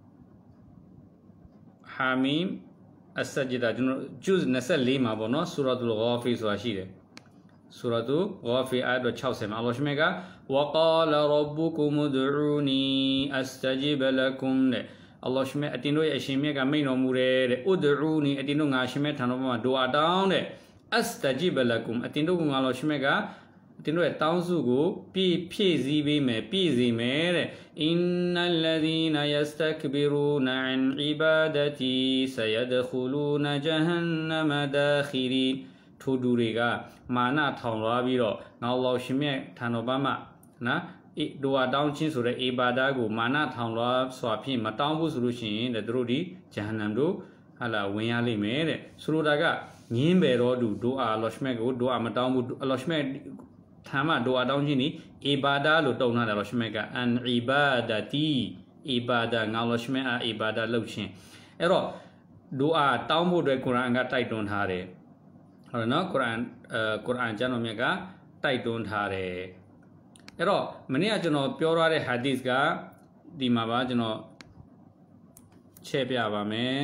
ဟာမင်အဆဂျဒါကျွန်တော်ဂျူဇ်၂၄မှာပေါ့နော်ဆူရာတူဂါဖီဆိုတာရှိတယ်ဆူရာတူဂါဖီအာယတ်တော့၆၀မှာအလ္လာဟ်ရှမြတ်ကဝကာလရဘ္ဗုကုမဒ်ဥနီအစတဂျီဘလကုမ်နဲ့အလ္လာဟ်ရှမြတ်အတင်တို့ရဲ့အရှင်မြတ်ကမိန့်တော်မူတယ်တဲ့ဥဒ်ဥနီအတင်တို့ငါရှင်မြတ်ထံတော်မှာဒူအာတောင်းတဲ့အစတဂျီဘလကုမ်အတင်တို့ကငါအလ္လာဟ်ရှမြတ်ကတင်တို့ရဲ့တောင်းစုကိုပြည့်ဖြည့်စည်းပေးမယ်ပြည့်စေမယ်တဲ့အင်နလ်လဒီနာယစတကဘီရူနာအန်အီဘာဒတီဆယဒခူလူနာဂျဟန်နမဒါခီရီထိုသူတွေကမာနထောင်လွှားပြီးတော့ငါအလ္လာဟ်ရှင်မြတ်ထံတော်ဘာမှနော်ဒူအာတောင်းခြင်းဆိုတဲ့အီဘာဒါကိုမာနထောင်လွှားစွာဖြင့်မတောင်းဘူးဆိုလို့ရှိရင်တဲ့သူတို့ဒီဂျဟန်နမ်တို့ဟာလာဝင်ရလိမ့်မယ်တဲ့ဆိုလိုတာကငင်းပယ်တော်သူဒူအာအလ္လာဟ်ရှင်မြတ်ကိုဒူအာမတောင်းဘူးအလ္လာဟ်ရှင်မြတ်ထာမဒူအာတောင်းခြင်းนี่အီဘာဒါလို့တုံထားတယ်အလ္လာဟ်ရှမြတ်ကအန်အီဘာဒတီအီဘာဒါငါအလ္လာဟ်ရှမြတ်အီဘာဒါလုပ်ခြင်းအဲ့တော့ဒူအာတောင်းဖို့အတွက်ကုရ်အာန်ကတိုက်တွန်းထားတယ်ဟုတ်တယ်နော်ကုရ်အာန်အဲကုရ်အာန်ကျမ်းတော်မြတ်ကတိုက်တွန်းထားတယ်အဲ့တော့မနေ့ကကျွန်တော်ပြောထားတဲ့ဟာဒီသ်ကဒီမှာပါကျွန်တော်ချဲ့ပြပါမယ်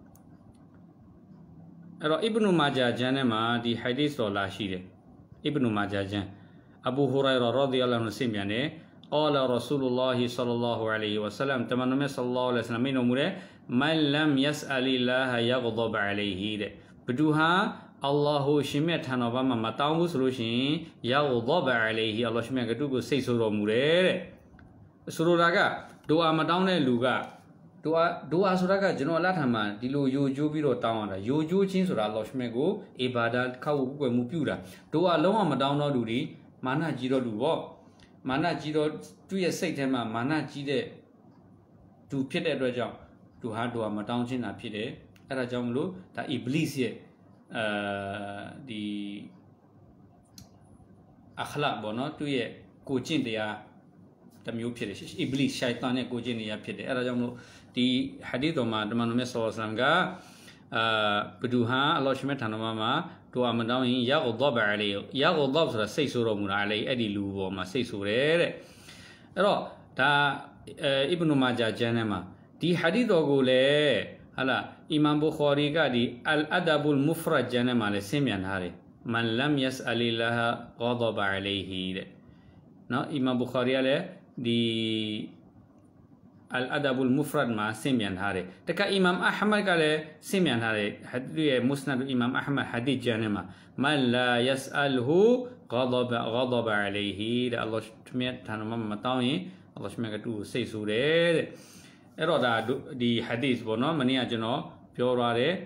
အဲ့တော့အီဘနူမာဂျာကျမ်းထဲမှာဒီဟာဒီသ်တော်လာရှိတယ်အီဘနူမာဂျာကျမ်းအဘူဟူရိုင်ရာရာဒီယல்லாဟူဆင်ပြန်တယ်အောလာရဆူလုလ္လာဟီဆလ္လာလာဟူအလိုင်ဟီဝဆလမ်တမန်တော်မြတ်ဆလ္လာလာဟူအလိုင်ဝဆလမ်မိန့်တော်မူတဲ့မန်လမ်ယက်အလီလာဟယဂဒဘအလိုင်ဟီတဲ့ဘဒူဟာအလ္လာဟူရှင်မြတ်ထံတော်ဘာမှမတောင်းဘူးဆိုလို့ရှိရင်ယဂဒဘအလိုင်ဟီအလ္လာဟ်ရှင်မြတ်ကတူကိုစိတ်ဆိုးတော်မူတယ်တဲ့ဆိုလိုတာကဒူအာမတောင်းတဲ့လူကဒူအာဒူအာဆိုတာကကျွန်တော်အလတ်ထံမှာဒီလိုယိုကျိုးပြီးတော့တောင်းရတာယိုကျိုးချင်းဆိုတာအလ္လာဟ်ရှင်မြတ်ကိုအီဘာဒါခောက်ကိုကွယ်မှုပြုတာဒူအာလုံးဝမတောင်းတော့လူဒီမာနကြီးတော့လူပေါ့မာနကြီးတော့သူ့ရဲ့စိတ်ထဲမှာမာနကြီးတဲ့သူဖြစ်တဲ့အတွက်ကြောင့်သူဟာဒူအာမတောင်းချင်းတာဖြစ်တယ်အဲ့ဒါကြောင့်မလို့ဒါအီဘလစ်ရဲ့အဲဒီအခလာပေါ့နော်သူ့ရဲ့ကိုကျင့်တရားတမျိုးဖြစ်တယ်အီဘလစ်ရှိုင်တန်ရဲ့ကိုကျင့်တရားဖြစ်တယ်အဲ့ဒါကြောင့်မလို့ဒီဟာဒီသ်တော်မှာတမန်တော်မြတ်ဆလ္လာလ္လာဟူအလိုင်ဝါဆလမ်ကအာဘဒူဟာအလ္လာဟ်ရှင်မြတ်ထံတော်မှာဒူအာမတောင်းရင်ယာဂဒဘအလိုင်ယာဂဒဘဆိုတာစိတ်ဆိုးတော်မူတာအလိုင်အဲ့ဒီလူပေါ်မှာစိတ်ဆိုးတယ်တဲ့အဲ့တော့ဒါအီဘနူမာဂျာကျမ်းထဲမှာဒီဟာဒီသ်တော်ကိုလည်းဟာလာအီမမ်ဘူခါရီကဒီအလ်အဒဘ်အလ်မုဖရတ်ကျမ်းထဲမှာလည်းဆင်းပြန်ထားတယ်မန်လမ်ယက်အလီလာဟဂဒဘအလိုင်ဟီတဲ့နော်အီမမ်ဘူခါရီကလည်းဒီအလ်အဒဘ်အလ်မုဖရတ်မှာဆင်းပြန်ထားတယ်တခါအီမမ်အဟမဒ်ကလည်းဆင်းပြန်ထားတယ်ဟာဒီရဲ့မုစနဒ်အီမမ်အဟမဒ်ဟာဒီကျမ်းထဲမှာမန်လာယက်အလ်ဟူဂဒဘဂဒဘအလိုင်ဟီတဲ့အလ္လာဟ်မြတ်ထံမှာမတောင်းရင် Allah subhanahu wa ta'ala စိတ်ဆိုးတယ်တဲ့အဲ့တော့ဒါဒီ hadith ပေါ့နော်မနေ့ကကျွန်တော်ပြောထားတဲ့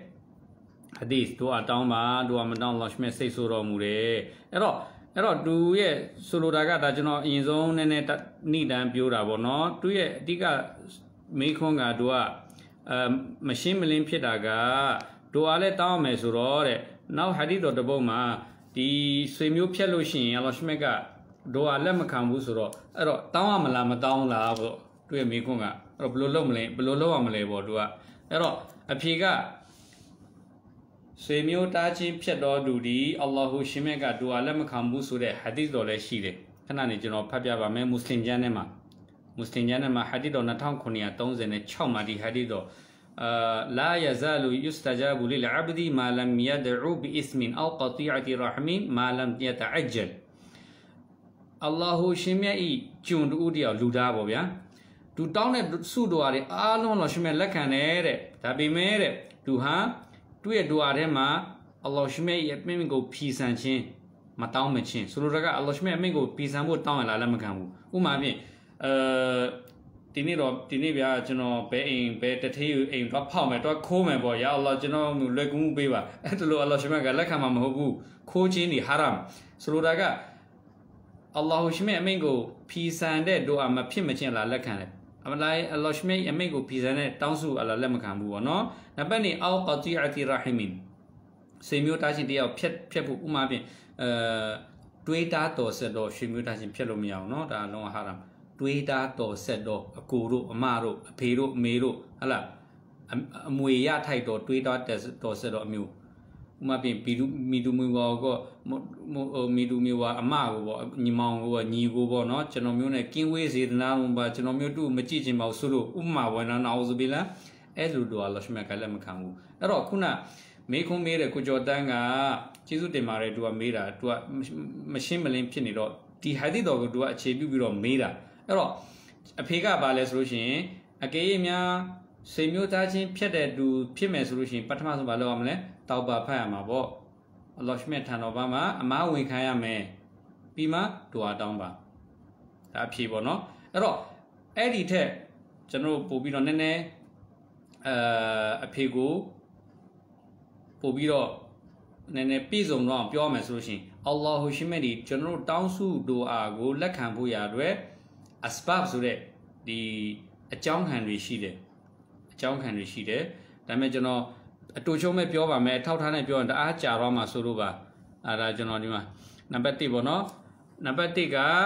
hadith တို့အတောင်းပါတို့အမတောင်း Allah subhanahu စိတ်ဆိုးတော်မူတယ်အဲ့တော့အဲ့တော့သူရဲ့ဆိုလိုတာကဒါကျွန်တော်အရင်ဆုံးနည်းနည်းနှိတန်းပြောတာပေါ့နော်သူရဲ့အဓိကမိခွန်းကတို့ကအဲမရှင်းမလင်းဖြစ်တာကတို့အားလဲတောင်းမယ်ဆိုတော့တဲ့နောက် hadith တော်တစ်ပုဒ်မှာဒီဆွေမျိုးဖြတ်လို့ရှိရင် Allah subhanahu ကတို့အားလက်မခံဘူးဆိုတော့အဲ့တော့တောင်းရမလားမတောင်းလားပေါ့သူရဲ့မိခွန်းကအဲ့တော့ဘယ်လိုလုပ်မလဲဘယ်လိုလုပ်ရမလဲပေါ့တို့ကအဲ့တော့အဖြေကဆွေမျိုးတားချင်းဖြတ်တော်သူဒီအလ္လာဟူရှင်မြတ်ကဒူအာလက်မခံဘူးဆိုတဲ့ဟာဒီသ်တော်လည်းရှိတယ်ခဏနေကျွန်တော်ဖတ်ပြပါမယ်မွတ်စလင်ကျမ်းထဲမှာမွတ်စလင်ကျမ်းထဲမှာဟာဒီသ်တော်၂ခုနှစ်ရာသုံး၆မှာဒီဟာဒီသ်တော်အာလာယဇာလူယူစတဂျာဘူလီလ်အဘဒီမာလမ်ယဒ်ဘီအစ်မင်အောကတီအတီရဟမင်မာလမ်ယတအဂျလ်အလ္လာဟူရှင်မြတ်ဤကျွန်တူတယောက်လူသားပေါ့ဗျာသူတောင်းတဲ့စုတော်အားအားလုံးလောရှင်မြတ်လက်ခံတယ်တဲ့ဒါပေမဲ့တဲ့သူဟာတွေ့ရဒူအာထဲမှာအလ္လာဟ်ရှမြတ်ရဲ့အမိန့်ကိုဖီဆန်ခြင်းမတောင်းမချင်းဆိုလိုတာကအလ္လာဟ်ရှမြတ်အမိန့်ကိုဖီဆန်ဖို့တောင်းရလားလက်မခံဘူးဥပမာဖြင့်အဲဒီနေ့တော့ဒီနေ့ဗျာကျွန်တော်ဘဲအိမ်ဘဲတထေးအိမ်တော့ဖောက်မယ်တော့ခိုးမယ်ပေါ့ယာအလ္လာဟ်ကျွန်တော်လွယ်ကူမှုပေးပါအဲ့ဒါလို့အလ္လာဟ်ရှမြတ်ကလက်ခံမှာမဟုတ်ဘူးခိုးခြင်းဒီဟာရမ်ဆိုလိုတာကအလ္လာဟ်ရှမြတ်အမိန့်ကိုဖီဆန်တဲ့ဒူအာမဖြစ်မချင်းလားလက်ခံတယ်အမလိုက်အလ္လာဟ်ရှမြတ်အမိန့်ကိုဖီဆန်တဲ့တောင်းစုအလ္လာဟ်လက်မခံဘူးပေါ့နော်နံပါတ်၂အောကတီအတီရဟမင်ဆွေမျိုးသားချင်းတယောက်ဖြတ်ဖြတ်ဖို့ဥမာဖြင့်အဲတွေးတာတော်ဆက်တော့ဆွေမျိုးသားချင်းဖြတ်လို့မရအောင်နော်ဒါလုံးဝဟာရမ်တွေးတာတော်ဆက်တော့အကိုတို့အမတို့အဖေတို့အမေတို့ဟလာအမွေရထိုက်တော့တွေးတာတော်ဆက်တော့အမျိုးဥမာဖြင့်ဘီလူမီတူမီဝါကောမီတူမီဝါအမကိုပေါ့ညီမောင်ကိုပေါ့ညီကိုပေါ့နော်ကျွန်တော်မျိုးနဲ့ကင်းဝေးစေတနာလုံးပါကျွန်တော်မျိုးတို့မကြည့်ချင်ပါဘူးဆိုလို့ဥမာဝန်နာအောဇဘီလာအဲ့လိုတော့အလ္လာဟ်ရှမြတ်ကလည်းမခံဘူးအဲ့တော့ခုနမေခွန်းမေးတဲ့ကိုကျော်တန်းကကျေးဇူးတင်ပါတယ်သူကမေးတာသူကမရှင်းမလင်းဖြစ်နေတော့ဒီဟာဒီတော်ကိုသူကအခြေပြုပြီးတော့မေးတာအဲ့တော့အဖေကပါလဲဆိုလို့ရှိရင်အကေးများဆွေမျိုးသားချင်းဖြတ်တဲ့သူဖြစ်မယ်ဆိုလို့ရှိရင်ပထမဆုံးဘာလုပ်ရမလဲတောက်ပါဖတ်ရမှာပေါ့အလ္လာဟ်ရှမြတ်ထံတော်ဘာမှာအမားဝင်ခံရမယ်ပြီးမှဒူအာတောင်းပါဒါအဖြေပေါ့နော်အဲ့တော့အဲ့ဒီထက်ကျွန်တော်ပို့ပြီးတော့နည်းနည်းအဲအဖေကိုပို့ပြီးတော့နည်းနည်းပြည့်စုံတော့ပြောမယ်ဆိုလို့ရှိရင်အလ္လာဟူရှင်မြတ်ဒီကျွန်တော်တောင်းစုဒူအာကိုလက်ခံဖို့ရအတွက်အစဘတ်ဆိုတဲ့ဒီအကြောင်းခံတွေရှိတယ်အကြောင်းခံတွေရှိတယ်ဒါပေမဲ့ကျွန်တော်အတူချုံးမဲ့ပြောပါမယ်ထောက်ထားနဲ့ပြောရင်တအားကြာတော့မှဆိုလို့ပါအဲ့ဒါကျွန်တော်ဒီမှာနံပါတ်၁ပေါ့နော်နံပါတ်၁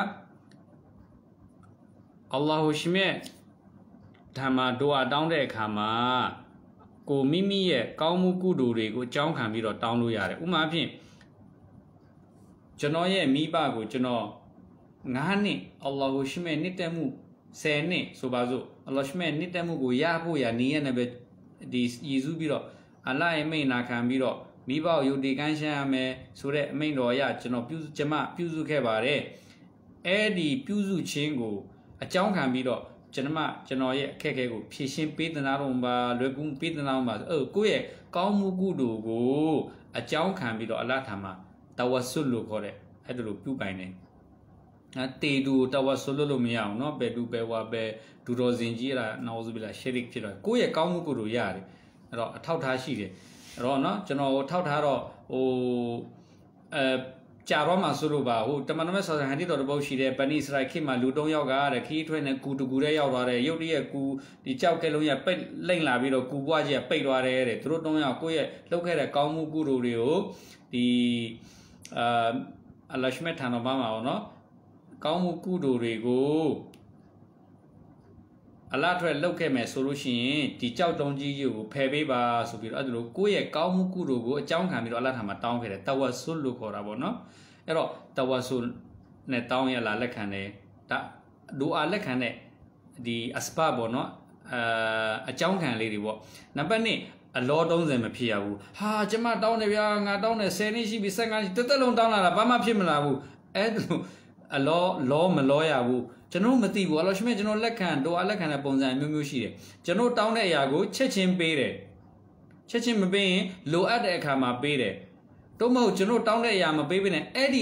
ကအလ္လာဟူရှင်မြတ်ဓမ္မဒူအာတောင်းတဲ့အခါမှာကိုမိမိရဲ့ကောင်းမှုကုသိုလ်တွေကိုအကြောင်းခံပြီးတော့တောင်းလို့ရတယ်ဥပမာဖြင့်ကျွန်တော်ရဲ့မိဘကိုကျွန်တော်ငါးနှစ်အလ္လာဟူရှင်မြတ်နှစ်သက်မှုဆယ်နှစ်ဆိုပါစို့အလ္လာဟ်ရှင်မြတ်နှစ်သက်မှုကိုရဖို့ရနေရတဲ့ပဲဒီရည်စူးပြီးတော့အလ္လာဟ်ရဲ့မိန့်နာခံပြီးတော့မိဘကိုယုတ်တိကန်းရှမ်းရမယ်ဆိုတဲ့အမိန့်တော်အရကျွန်တော်ပြုကျမပြုစုခဲ့ပါတယ်အဲ့ဒီပြုစုခြင်းကိုအကြောင်းခံပြီးတော့ကျွန်မကျွန်တော်ရဲ့အခက်အခဲကိုဖြည့်ရှင်းပေးသနာတော့ပါလွယ်ကူပေးသနာတော့ပါအဲ့ကိုယ့်ရဲ့ကောင်းမှုကုသိုလ်ကိုအကြောင်းခံပြီးတော့အလ္လာဟ်ထံမှာတဝဆွတ်လို့ခေါ်တဲ့အဲ့ဒါလိုပြုပိုင်တယ်အဲတေတူတဝဆွတ်လို့မရအောင်เนาะဘယ်သူဘယ်ဝါဘယ်ဒူတော်စင်ကြီးအဲ့ဒါနောဇူဘီလာရှေရစ်ဖြစ်တော့ကိုယ့်ရဲ့ကောင်းမှုကုသိုလ်ရတယ်အဲ့တော့အထောက်ထားရှိတယ်အဲ့တော့เนาะကျွန်တော်ထောက်ထားတော့ဟိုအဲကြာတော့မှဆိုလို့ပါဟိုတမန်တော်မြတ်ဆာဆန်ဟန်ဒီတော်တပုတ်ရှိတယ်ဗနီအစ္စရာခေတ်မှာလူသုံးယောက်ကတဲ့ခီးထွဲနဲ့ကူတကူတဲ့ရောက်သွားတယ်ရုတ်တရက်ကူဒီကြောက်ကဲလုံးရပိတ်လိမ့်လာပြီးတော့ကူပွားကြီးကပိတ်သွားတယ်တဲ့သူတို့သုံးယောက်ကိုယ့်ရဲ့လှုပ်ခဲ့တဲ့ကောင်းမှုကုသိုလ်တွေကိုဒီအာအလ္လာဟ်ရှမြတ်ထံတော်မှာပါတော့เนาะကောင်းမှုကုသိုလ်တွေကိုအလ္လာဟ်ထွက်လှုပ်ခဲ့မယ်ဆိုလို့ရှိရင်ဒီကြောက်တုံးကြီးကိုဖယ်ပေးပါဆိုပြီးတော့အဲ့ဒါလိုကိုယ့်ရဲ့ကောင်းမှုကုသိုလ်ကိုအကြောင်းခံပြီးတော့အလ္လာဟ်ထံမှာတောင်းခဲ့တယ်တဝတ်ဆွတ်လို့ခေါ်တာပေါ့เนาะအဲ့တော့တဝတ်ဆွတ်နဲ့တောင်းရလာလက်ခံတယ်ဒါဒူအာလက်ခံတဲ့ဒီအစပါပေါ့เนาะအာအကြောင်းခံလေးတွေပေါ့နံပါတ်၂အလောသုံးဆယ်မဖြစ်ရဘူးဟာကျမတောင်းတယ်ဗျာငါတောင်းတယ်ဆယ်နှစ်ရှိပြီ၁၅နှစ်တက်တက်လုံးတောင်းလာတာဘာမှဖြစ်မလာဘူးအဲ့ဒါအလောလောမလောရဘူးကျွန်တော်မသိဘူးအလ္လာဟ်ရှင်မြတ်ကျွန်တော်လက်ခံဒူအာလက်ခံတဲ့ပုံစံမျိုးမျိုးရှိတယ်ကျွန်တော်တောင်းတဲ့အရာကိုချက်ချင်းပေးတယ်ချက်ချင်းမပေးရင်လိုအပ်တဲ့အခါမှာပေးတယ်တော့မဟုတ်ကျွန်တော်တောင်းတဲ့အရာမပေးဘဲနဲ့အဲ့ဒီ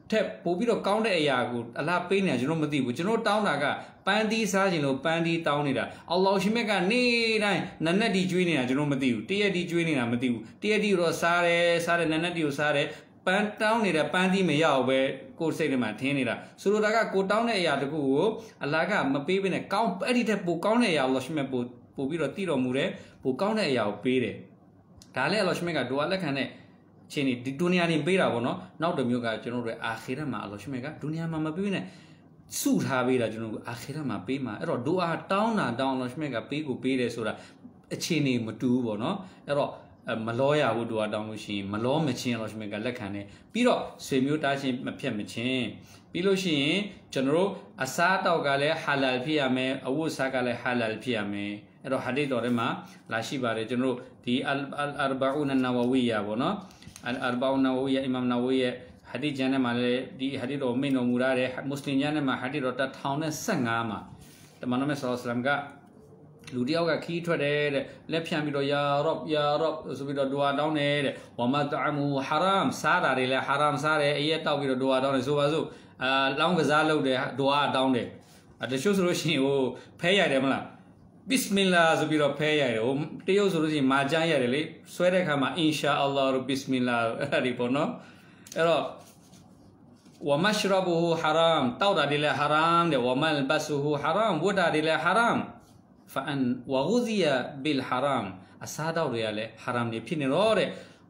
ထက်ပို့ပြီးတော့ကောင်းတဲ့အရာကိုအလားပေးနေကျွန်တော်မသိဘူးကျွန်တော်တောင်းတာကပန်းသီးစားခြင်းလို့ပန်းသီးတောင်းနေတာအလ္လာဟ်ရှိမြတ်ကနေတိုင်းနနက်ဒီကျွေးနေတာကျွန်တော်မသိဘူးတရက်ဒီကျွေးနေတာမသိဘူးတရက်ဒီတော့စားတယ်စားတယ်နနက်ဒီကိုစားတယ်ပန်းတောင်းနေတဲ့ပန်းသီးမရအောင်ပဲကိုယ်စိတ်ထဲမှာထင်းနေတာဆိုလိုတာကကိုတောင်းတဲ့အရာတခုကိုအလ္လာဟ်ကမပေးဘဲနဲ့ကောင်းအဲ့ဒီထက်ပိုကောင်းတဲ့အရာအလ္လာဟ်ရှိမြတ်ပို့ပို့ပြီးတော့တည်တော်မူတယ်ပိုကောင်းတဲ့အရာကိုပေးတယ်ဒါလည်းအလ္လာဟ်ရှိမြတ်ကဒူအာလက်ခံတဲ့ချင်းဒီဒုနီယာနေပေးတာပေါ့နော်နောက်တစ်မျိုးကကျွန်တော်တို့အာခီရတ်မှာအလ္လာဟ်ရှိမြတ်ကဒုနီယာမှာမပေးနဲ့စုထားပေးတာကျွန်တော်တို့အာခီရတ်မှာပေးမှာအဲ့တော့ဒူအာတောင်းတာတောင်းအလ္လာဟ်ရှိမြတ်ကပေးကိုပေးတယ်ဆိုတာအခြေအနေမတူဘူးပေါ့နော်အဲ့တော့မလောရဘူးဒူအာတောင်းလို့ရှိရင်မလောမချင်းအလ္လာဟ်ရှိမြတ်ကလက်ခံတယ်ပြီးတော့ဆွေမျိုးတားချင်းမဖြတ်မချင်းပြီးလို့ရှိရင်ကျွန်တော်တို့အစားအသောက်ကလည်းဟာလာလ်ဖြစ်ရမယ်အဝတ်စားကလည်းဟာလာလ်ဖြစ်ရမယ်အဲ့တော့ဟာဒီသ်တော်ထဲမှာလာရှိပါတယ်ကျွန်တော်တို့ဒီအလ်အာရဘအူနနဝဝီယာပေါ့နော်အလ်အာရဘအူနဝဝီယာအီမမ်နဝဝီရဲ့ဟာဒီကျမ်းထဲမှာလည်းဒီဟာဒီတော်မိန့်တော်မူရတဲ့မွတ်စလင်ကျမ်းထဲမှာဟာဒီတော်တစ်ထောင်နဲ့ဆယ့်ငါမှာတမန်တော်မြတ်ဆလ္လာလဟ်အလัยဟိဝါစလမ်ကလူတယောက်ကခီးထွက်တယ်တဲ့လက်ဖြန့်ပြီးတော့ယာရော့ယာရော့ဆိုပြီးတော့ဒူအာတောင်းတယ်တဲ့ဝမတအမူဟာရမ်စားတာတွေလည်းဟာရမ်စားတယ်အရက်တောက်ပြီးတော့ဒူအာတောင်းတယ်ဆိုပါစို့အာလောင်းကစားလုပ်တယ်ဒူအာတောင်းတယ်တချို့ဆိုလို့ရှိရင်ဟိုဖဲရတယ်မလားဘစ်မင်လာဆိုပြီးတော့ဖဲရတယ်ဟိုတရုတ်ဆိုလို့ရှိရင်မာကျန်းရတယ်လေဆွဲတဲ့ခါမှာအင်ရှာအလ္လာဟ်ဘစ်မင်လာအဲ့ဒီပေါ့နော်အဲ့တော့ဝမရှရဘူဟာရမ်တောက်တာတွေလည်းဟာရမ်တဲ့ဝမလ်ဘတ်ဆူဟာရမ်ဝတ်တာတွေလည်းဟာရမ်فأن وغذي بالحرام أسادو رياله حرام ني فين روره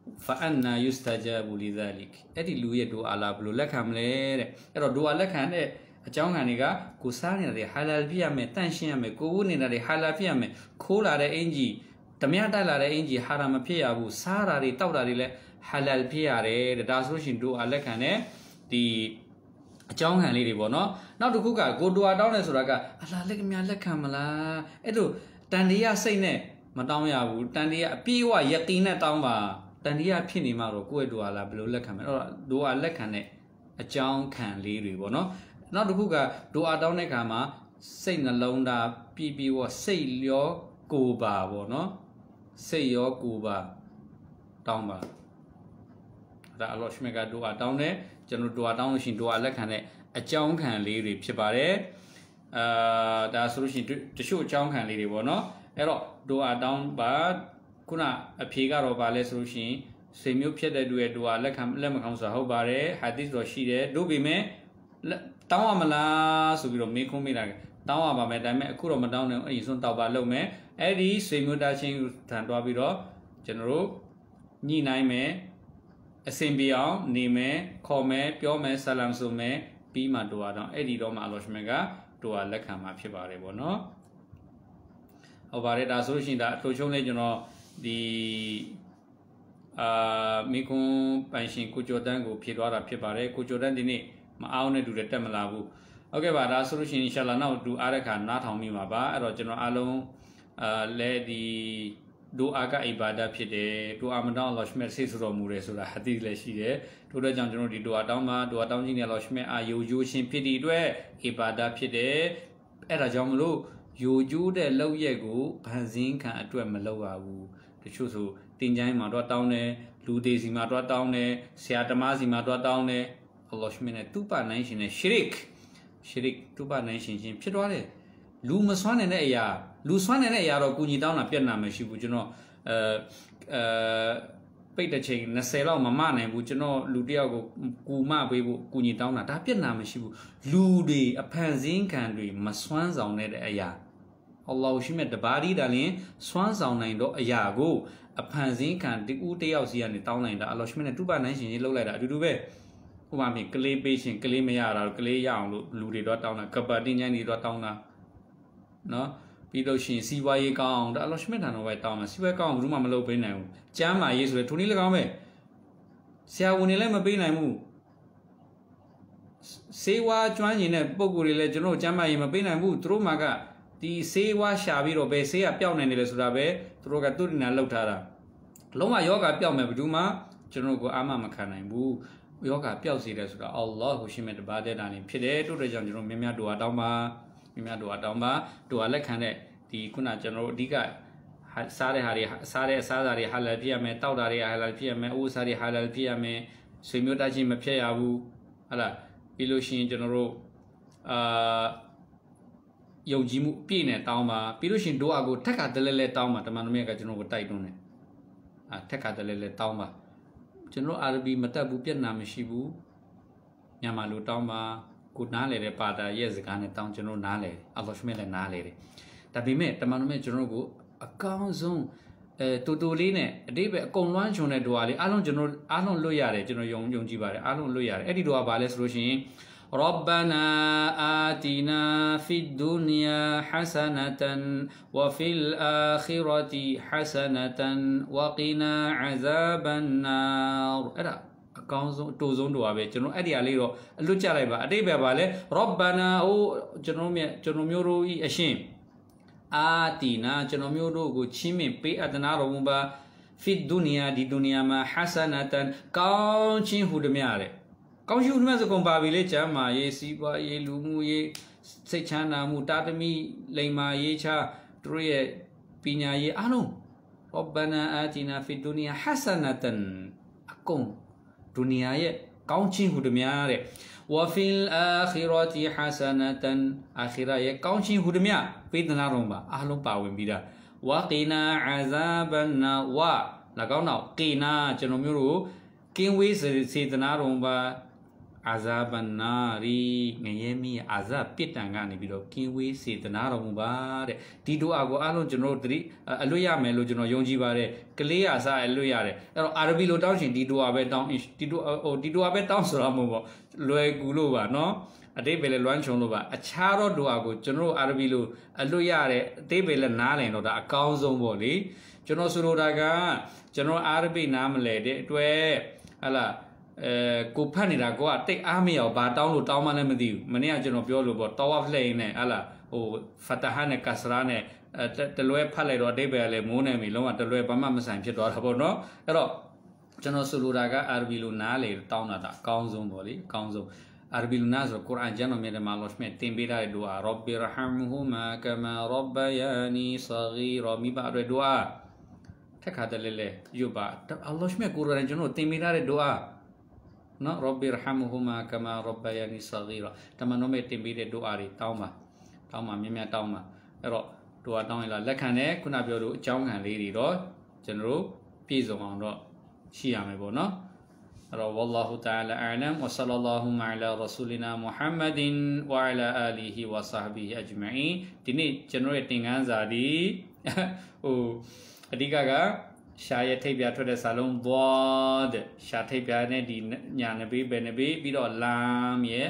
فأن يستجاب لذلك အဲ့ဒီလူရဲ့ဒူအာလာဘလို့လက်ခံမလဲတဲ့အဲ့တော့ဒူအာလက်ခံတဲ့အကြောင်းခံတွေကကိုစားနေတဲ့ဟာလာလ်ဖြစ်ရမယ်တန့်ရှင်းရမယ်ကိုဝတ်နေတဲ့ဟာလာလ်ဖြစ်ရမယ်ခိုးလာတဲ့အင်ကြီးဓမြတက်လာတဲ့အင်ကြီးဟာရာမဖြစ်ရဘူးစားတာတွေတောက်တာတွေလည်းဟာလာလ်ဖြစ်ရတယ်တဲ့ဒါဆိုရှင်ဒူအာလက်ခံတဲ့ဒီအကြောင်းခံလေးတွေပေါ့နော်နောက်တစ်ခုကကိုဒူအာတောင်းတယ်ဆိုတာကအလားလက်ကများလက်ခံမလားအဲ့လိုတန်တရားစိတ်နဲ့မတောင်းရဘူးတန်တရားအပြည့်အဝယကင်းနဲ့တောင်းပါတန်တရားဖြစ်နေမှတော့ကိုယ့်ရဲ့ဒူအာလာဘယ်လိုလက်ခံမလဲအဲ့တော့ဒူအာလက်ခံတဲ့အကြောင်းခံလေးတွေပေါ့နော်နောက်တစ်ခုကဒူအာတောင်းတဲ့အခါမှာစိတ်နှလုံးသားပြည့်ပြည့်ဝစိတ်ရောကိုယ်ပါပေါ့နော်စိတ်ရောကိုယ်ပါတောင်းပါဒါအလ္လာဟ်ရှိမြတ်ကဒူအာတောင်းတယ်ကျွန်တော်ဒူအာတောင်းလို့ရှိရင်ဒူအာလက်ခံတဲ့အကြောင်းခံလေးတွေဖြစ်ပါတယ်အာဒါဆိုလို့ရှိရင်တချို့အကြောင်းခံလေးတွေပေါ့နော်အဲ့တော့ဒူအာတောင်းပါခုနအဖြေကတော့ဗာလဲဆိုလို့ရှိရင်ဆွေမျိုးဖြစ်တဲ့သူရဲ့ဒူအာလက်ခံလက်မခံဆိုတာဟုတ်ပါတယ်ဟာဒီသ်တော်ရှိတယ်တို့ပေမဲ့တောင်းရမလားဆိုပြီးတော့မေးခွန်းမေးတာတောင်းရပါမယ်ဒါပေမဲ့အခုတော့မတောင်းနဲ့အဲ့ဒီစွန်းတောက်ပါလုပ်မယ်အဲ့ဒီဆွေမျိုးသားချင်းထန်သွားပြီးတော့ကျွန်တော်တို့ညှိနှိုင်းမယ်အစင်ပြအောင်နေမယ်ခေါ်မယ်ပြောမယ်ဆလမ်ဆိုမယ်ပြီးမှဒူအာတော့အဲ့ဒီတော့မှအလ္လာဟ်ရှိမြတ်ကဒူအာလက်ခံမှာဖြစ်ပါတယ်ပေါ့နော်ဟုတ်ပါတယ်ဒါဆိုလို့ရှိရင်ဒါအထိုချုံးလေးကျွန်တော်ဒီအာမိကွန်းပိုင်ရှင်ကိုကျော်တန်းကိုဖြေသွားတာဖြစ်ပါတယ်ကိုကျော်တန်းဒီနေ့မအောင်နဲ့တူတယ်တက်မလာဘူးဟုတ်ကဲ့ပါဒါဆိုလို့ရှိရင်အင်ရှာလာနောက်ဒူအာတဲ့ခါနားထောင်မိမှာပါအဲ့တော့ကျွန်တော်အားလုံးအာလဲဒီဒူအာကအီဘာဒတ်ဖြစ်တယ်ဒူအာမတောင်းအလ္လာဟ်ရှိမြတ်ဆေးဆိုတော်မူတယ်ဆိုတာဟာဒီသ်လည်းရှိတယ်ထို့တဲ့ကြောင့်ကျွန်တော်ဒီဒူအာတောင်းမှာဒူအာတောင်းခြင်းနဲ့အလ္လာဟ်ရှိမြတ်အာယိုယိုရှင်ဖြစ်တဲ့အတွက်အီဘာဒတ်ဖြစ်တယ်အဲ့ဒါကြောင့်မလို့ယိုကျိုးတဲ့လောက်ရက်ကိုဗန်စင်းခံအတွက်မလောက်ရဘူးတချို့ဆိုတင်ချိုင်းမှာတော့တောင်းတယ်လူသေးစီမှာတော့တောင်းတယ်ဆရာတမစီမှာတော့တောင်းတယ်အလ္လာဟ်ရှိမြတ်နဲ့တူပါနိုင်ရှင်နဲ့ရှရစ်ရှရစ်တူပါနိုင်ရှင်ချင်းဖြစ်သွားတယ်လူမစွမ်းနိုင်တဲ့အရာလူစွမ်းနိုင်တဲ့အရာတော့ကုညီတောင်းတာပြတ်နာမရှိဘူးကျွန်တော်အဲအဲပိတ်တဲ့ချိန်၂၀လောက်မမနိုင်ဘူးကျွန်တော်လူတယောက်ကိုကူမပေးဖို့ကုညီတောင်းတာဒါပြတ်နာမရှိဘူးလူတွေအဖန်ဆင်းခံတွေမစွမ်းဆောင်တဲ့အရာအလ္လာဟ်ရှိမြတ်တပါးဒီဒါလင်စွမ်းဆောင်နိုင်တော့အရာကိုအဖန်ဆင်းခံတူတယောက်စီကနေတောင်းနိုင်တာအလ္လာဟ်ရှိမြတ်နဲ့တူပါနိုင်ရှင်ကြီးလှုပ်လိုက်တာအတူတူပဲဥပမာဖြင့်ကလေးပေးရှင်ကလေးမရတာကလေးရအောင်လို့လူတွေတော့တောင်းတာကပ္ပတင်းချိုင်းတွေတော့တောင်းတာနော်ပြီးလို့ရှိရင်စီးပွားရေးကောင်းအောင်ဒါအလ္လာဟ်ရှိမြတ်ထံတော်ပဲတောင်းမှာစီးပွားရေးကောင်းအောင်ဘူးမှမလုပ်ပေးနိုင်ဘူးကျမ်းမာရေးဆိုလေထိုနည်းလည်းကောင်းပဲဆရာဝန်တွေလည်းမပေးနိုင်ဘူးစေဝါကျွမ်းကျင်တဲ့ပုံကိုယ်တွေလည်းကျွန်တော်ကျမ်းမာရေးမပေးနိုင်ဘူးသူတို့မှကဒီစေဝါရှာပြီးတော့ဘယ်ဆေးကပျောက်နိုင်တယ်လဲဆိုတာပဲသူတို့ကသူတည်နာလောက်ထားတာလုံးဝယောဂပျောက်မယ်ဘယ်သူမှကျွန်တော်ကိုအာမမခံနိုင်ဘူးယောဂပျောက်စေတယ်ဆိုတာအလ္လာဟ်ရှိမြတ်တပါးတဲ့တာနေဖြစ်တယ်တို့တဲ့ကြောင့်ကျွန်တော်များများဒူအာတောင်းပါများများဒူအာတောင်းပါဒူအာလက်ခံတဲ့ဒီခုနကျွန်တော်တို့အဓိကစားတဲ့ဟာတွေစားတဲ့အစားအစာတွေဟာလာလ်ဖြစ်ရမယ်တောက်တာတွေဟာလာလ်ဖြစ်ရမယ်အိုးစားတွေဟာလာလ်ဖြစ်ရမယ်ဆွေမျိုးသားချင်းမဖြစ်ရဘူး là pilosin general à dùng gì mu pi này tao mà pilosin đồ ago thắc cả tele tao mà tao mà nó mấy cái general tay luôn này à thắc cả tele tao mà general Arabi mà ta bu biết nam shi bu nhà mà lu tao mà cú ná lệ để pa ta yes cái này tao general ná lệ Allah shume là ná lệ tại vì mẹ tao mà nó mấy general bu account zoneတူတူလေးနဲ့အတိပဲအကုန်လွှမ်းခြုံတဲ့ဒွါလေးအားလုံးကျွန်တော်အားလုံးလွတ်ရတယ်ကျွန်တော်ယုံယုံကြည်ပါတယ်အားလုံးလွတ်ရတယ်အဲ့ဒီဒွါဘာလဲဆိုလို့ရှိရင် ربنا آتنا في الدنيا حسنة وفي الآخرة حسنة وقنا عذاب النار အဲ့ဒါအကောင်းဆုံးအတူဆုံးဒွါပဲကျွန်တော်အဲ့ဒီအလေးတော့အလွတ်ကြလိုက်ပါအတိပဲဘာလဲ ربنا ဟိုကျွန်တော်မြတ်ကျွန်တော်မျိုးတို့ဤအရှင်အာတီနာကျွန်တော်မျိုးတို့ကိုချီးမြှင့်ပေးအပ်နာတော်မူပါဖီဒူနီယာဒီဒူနီယာမှာဟာဆနတန်ကောင်းခြင်းဟူသည်များတဲ့ကောင်းခြင်းဟူသည်များဆိုကုန်ပါပြီလေကျမ်းမာရေးစီးပွားရေးလူမှုရေးစိတ်ချမ်းသာမှုတာသမီလိမ္မာရေးချတို့ရဲ့ပညာရေးအားလုံးရောဘနာအာတီနာဖီဒူနီယာဟာဆနတန်အကုန်ဒူနီယာရဲ့ကောင်းခြင်းဟူသည်များတဲ့وفي الآخرة حسنة آخرة يكونشين هدميا بيدنا رومبا أهلهم باوين بيدا وقنا عذاب النار و لقونا قنا جنوميرو كينوي سيدنا رومبا عذاب النار نيمي عذاب بيتانغاني بيدو كينوي سيدنا رومبا دي دو أغو أهلهم جنو دري ألويا ميلو جنو يونجي باري كليا سا ألويا ري عربي لو تاوشين دي دو أبي تاون دي دو أو دي دو أبي تاون سراموလွယ်ကူလို့ပါနော်အတိတ်ပဲလဲလွမ်းချုံလို့ပါအခြားတော့ဒွါကိုကျွန်တော်အာရဗီလိုအလွတ်ရတဲ့အတိတ်ပဲလဲနားလည်တော့ဒါအကောင်းဆုံးပေါ့လေကျွန်တော်ဆိုလိုတာကကျွန်တော်အာရဗီနားမလဲတဲ့အတွက်ဟလာအဲကိုဖတ်နေတာကိုကတိတ်အားမရဘာတောင်းလို့တောင်းမှလည်းမသိဘူးမနေ့ကကျွန်တော်ပြောလို့ပေါ့တောဝဖလိန်နဲ့ဟလာဟိုဖတ်တဟာနဲ့ကစရာနဲ့တလွဲဖတ်လိုက်တော့အတိတ်ပဲလဲမိုးနေပြီလုံးဝတလွဲဘာမှမဆိုင်ဖြစ်သွားတာပေါ့နော်အဲ့တော့ကျွန်တော်ဆိုလိုတာကအာရဗီလိုနားလေတောင်းတာဒါအကောင်းဆုံးပေါ့လေအကောင်းဆုံးအာရဗီလိုနားဆိုကုရ်အာန်ကျမ်းတော်မြတ်မှာလောရှမဲ့တင်ပေးထားတဲ့ဒူအာရောဘီရဟမ်ဟူမာကမာရောဘယာနီဆဂီရမိဘရဲ့ဒူအာထက်ခါတလဲလဲယူပါအလ္လာဟ်ရှမဲ့ကုရ်အာန်ကျွန်တော်တင်ပေးထားတဲ့ဒူအာနော်ရောဘီရဟမ်ဟူမာကမာရောဘယာနီဆဂီရတမန်တော်မြတ်တင်ပေးတဲ့ဒူအာတွေတောင်းပါတောင်းပါမြင်မြတ်တောင်းပါအဲ့တော့ဒူအာတောင်းရင်လာလက်ခံတယ်ခုနပြောလို့အကြောင်းခံလေးတွေတော့ကျွန်တော်တို့ပြည့်စုံအောင်တော့ရှိရမယ်ပေါ့နော်အဲ့တော့ والله تعالى أعلم وصلى اللهم على رسولنا محمد وعلى آله وصحبه أجمعين ဒီနေ့ကျွန်တော်ရဲ့သင်ခန်းစာဒီဟိုအဓိကကရှာရဲ့ထိပ်ပြထွက်တဲ့စာလုံး ضاد ရှာထိပ်ပြနဲ့ဒီညာနဘေးဘယ်နဘေးပြီးတော့ lam ရဲ့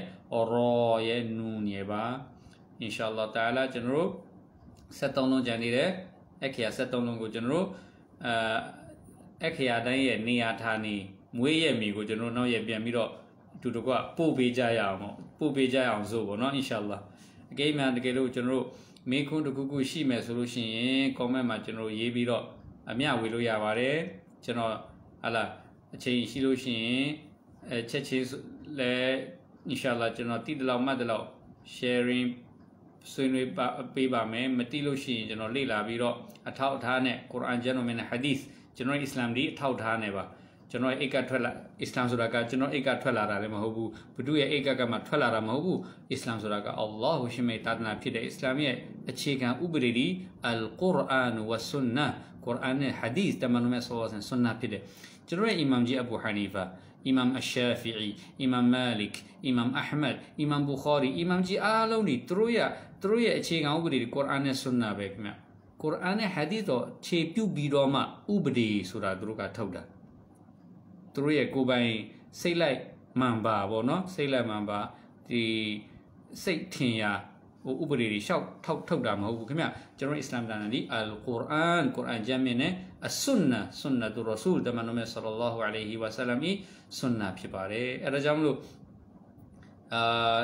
ra ရဲ့ nun ရဲ့ပါ inshallah ta'ala ကျွန်တော်တို့sevenလုံးကြံနေတယ်အခရာsevenလုံးကိုကျွန်တော်တို့အဲအခရာတိုင်းရဲ့နေရာဌာနေမွေးရဲ့မြေကိုကျွန်တော်နောက်ရပြန်ပြီးတော့အတူတကွပို့ပေးကြရအောင်ပေါ့ပို့ပေးကြရအောင်ဆိုပေါ့နော် inshallah အကိမှန်တကယ်လို့ကျွန်တော်တို့မင်းခွန်းတစ်ခုခုရှိမယ်ဆိုလို့ရှိရင် comment မှာကျွန်တော်ရေးပြီးတော့အမျှဝေလို့ရပါတယ်ကျွန်တော်ဟာလာအချိန်ရှိလို့ရှိရင်အဲချက်ချင်းလဲ inshallah ကျွန်တော်တိတလောက်မှတ်တလောက် sharing ဆွေးနွေးပေးပါမယ်မတိလို့ရှိရင်ကျွန်တော်လေ့လာပြီးတော့အထောက်အထားနဲ့ကုရ်အာန်ကျမ်းတော်မြတ်နဲ့ hadith ကျွန်တော်အစ္စလာမ်ဒီအထောက်အထားနဲ့ပါကျွန်တော်အိတ်ကထွက်လာအစ္စလာမ်ဆိုတာကကျွန်တော်အိတ်ကထွက်လာတာလည်းမဟုတ်ဘူးဘုသူရဲ့အိတ်ကကမှထွက်လာတာမဟုတ်ဘူးအစ္စလာမ်ဆိုတာကအလ္လာဟ်ရှင်မေတ္တာနာဖြစ်တဲ့အစ္စလာမ်ရဲ့အခြေခံဥပဒေဒီအလ်ကုရ်အာန်ဝါဆွန်နာကုရ်အာန်နဲ့ hadith တမန်တော်မြတ်ဆလ္လာလ္လဟ်အလိုင်းဝါဆလမ်ဆွန်နာဖြစ်တဲ့ကျွန်တော်ရဲ့အီမမ်ကြီးအဘူဟာနီဖာအီမမ်အရှာဖီအီအီမမ်မာလစ်အီမမ်အာဟမက်အီမမ်ဘူခါရီအီမမ်ကြီးအားလုံးဒီသူတို့ရဲ့သူတို့ရဲ့အခြေခံဥပဒေဒီကုရ်အာန်နဲ့ဆွန်နာပဲခင်ဗျကုရ်အာန်နဲ့ hadith တော့ခြေပြုတ်ပြီးတော့မှဥပဒေဆိုတာသူတို့ကထုတ်တာသူတို့ရဲ့ကိုယ်ပိုင်စိတ်လိုက်မှန်ပါပေါ့နော်စိတ်လိုက်မှန်ပါဒီစိတ်ထင်ရဟိုဥပဒေတွေရှောက်ထောက်ထုတ်တာမဟုတ်ဘူးခင်ဗျကျွန်တော်အစ္စလာမ်တန်ဒီအလ်ကုရ်အာန်ကုရ်အာန်ကျမ်းမြင့်နဲ့အဆွန်နာဆွန်နတုရဆူလ်တမန်တော်မြတ်ဆလ္လာလာဟူအလိုင်ဟီဝါဆလမ်ဤဆွန်နာဖြစ်ပါတယ်အဲဒါကြောင့်မလို့အာ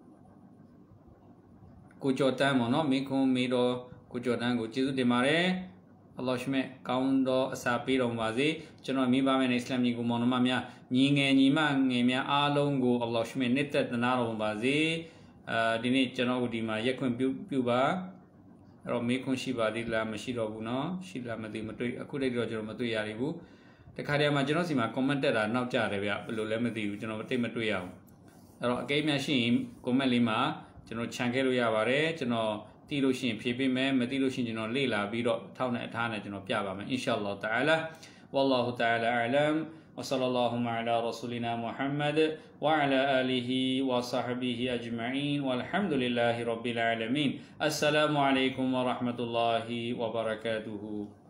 ကိုကျော်တန်းပေါ့နော်မင်းခွန်မေတော်ကိုကျော်တန်းကိုကျေးဇူးတင်ပါတယ်အလ္လာဟ်ရှမေကောင်းသောအစာပေးတော်မူပါစေကျွန်တော်မိဘမဲ့အစ္စလာမ်ကြီးကိုမောင်နှမများညီငယ်ညီမငယ်များအားလုံးကိုအလ္လာဟ်ရှမေနှစ်သက်သနာတော်မူပါစေအာဒီနေ့ကျွန်တော်ဒီမှာရက်ခွင့်ပြုပြုပါအဲ့တော့မေးခွန်းရှိပါသေးလားမရှိတော့ဘူးเนาะရှိလားမသိမတွေ့အခုတည်းတော့ကျွန်တော်မတွေ့ရသေးဘူးတခါတည်းမှာကျွန်တော်စီမှာ comment တက်တာနောက်ကျတယ်ဗျဘယ်လိုလဲမသိဘူးကျွန်တော်တိတ်မတွေ့ရဘူးအဲ့တော့အကိမ်းများရှိရင် comment လေးမှာကျွန်တော်ခြံခဲ့လို့ရပါတယ်ကျွန်တော်တီးလို့ရှိရင်ဖြည့်ပေးမယ်မတီးလို့ရှိရင်ကျွန်တော်လေ့လာပြီးတော့ထောက်နဲ့အထားနဲ့ကျွန်တော်ပြပါမယ်အင်ရှာအလ္လာဟ်တအာလာ والله تعالى أعلم وصلى اللهم على رسولنا محمد وعلى آله وصحبه أجمعين والحمد لله رب العالمين السلام عليكم ورحمة الله وبركاته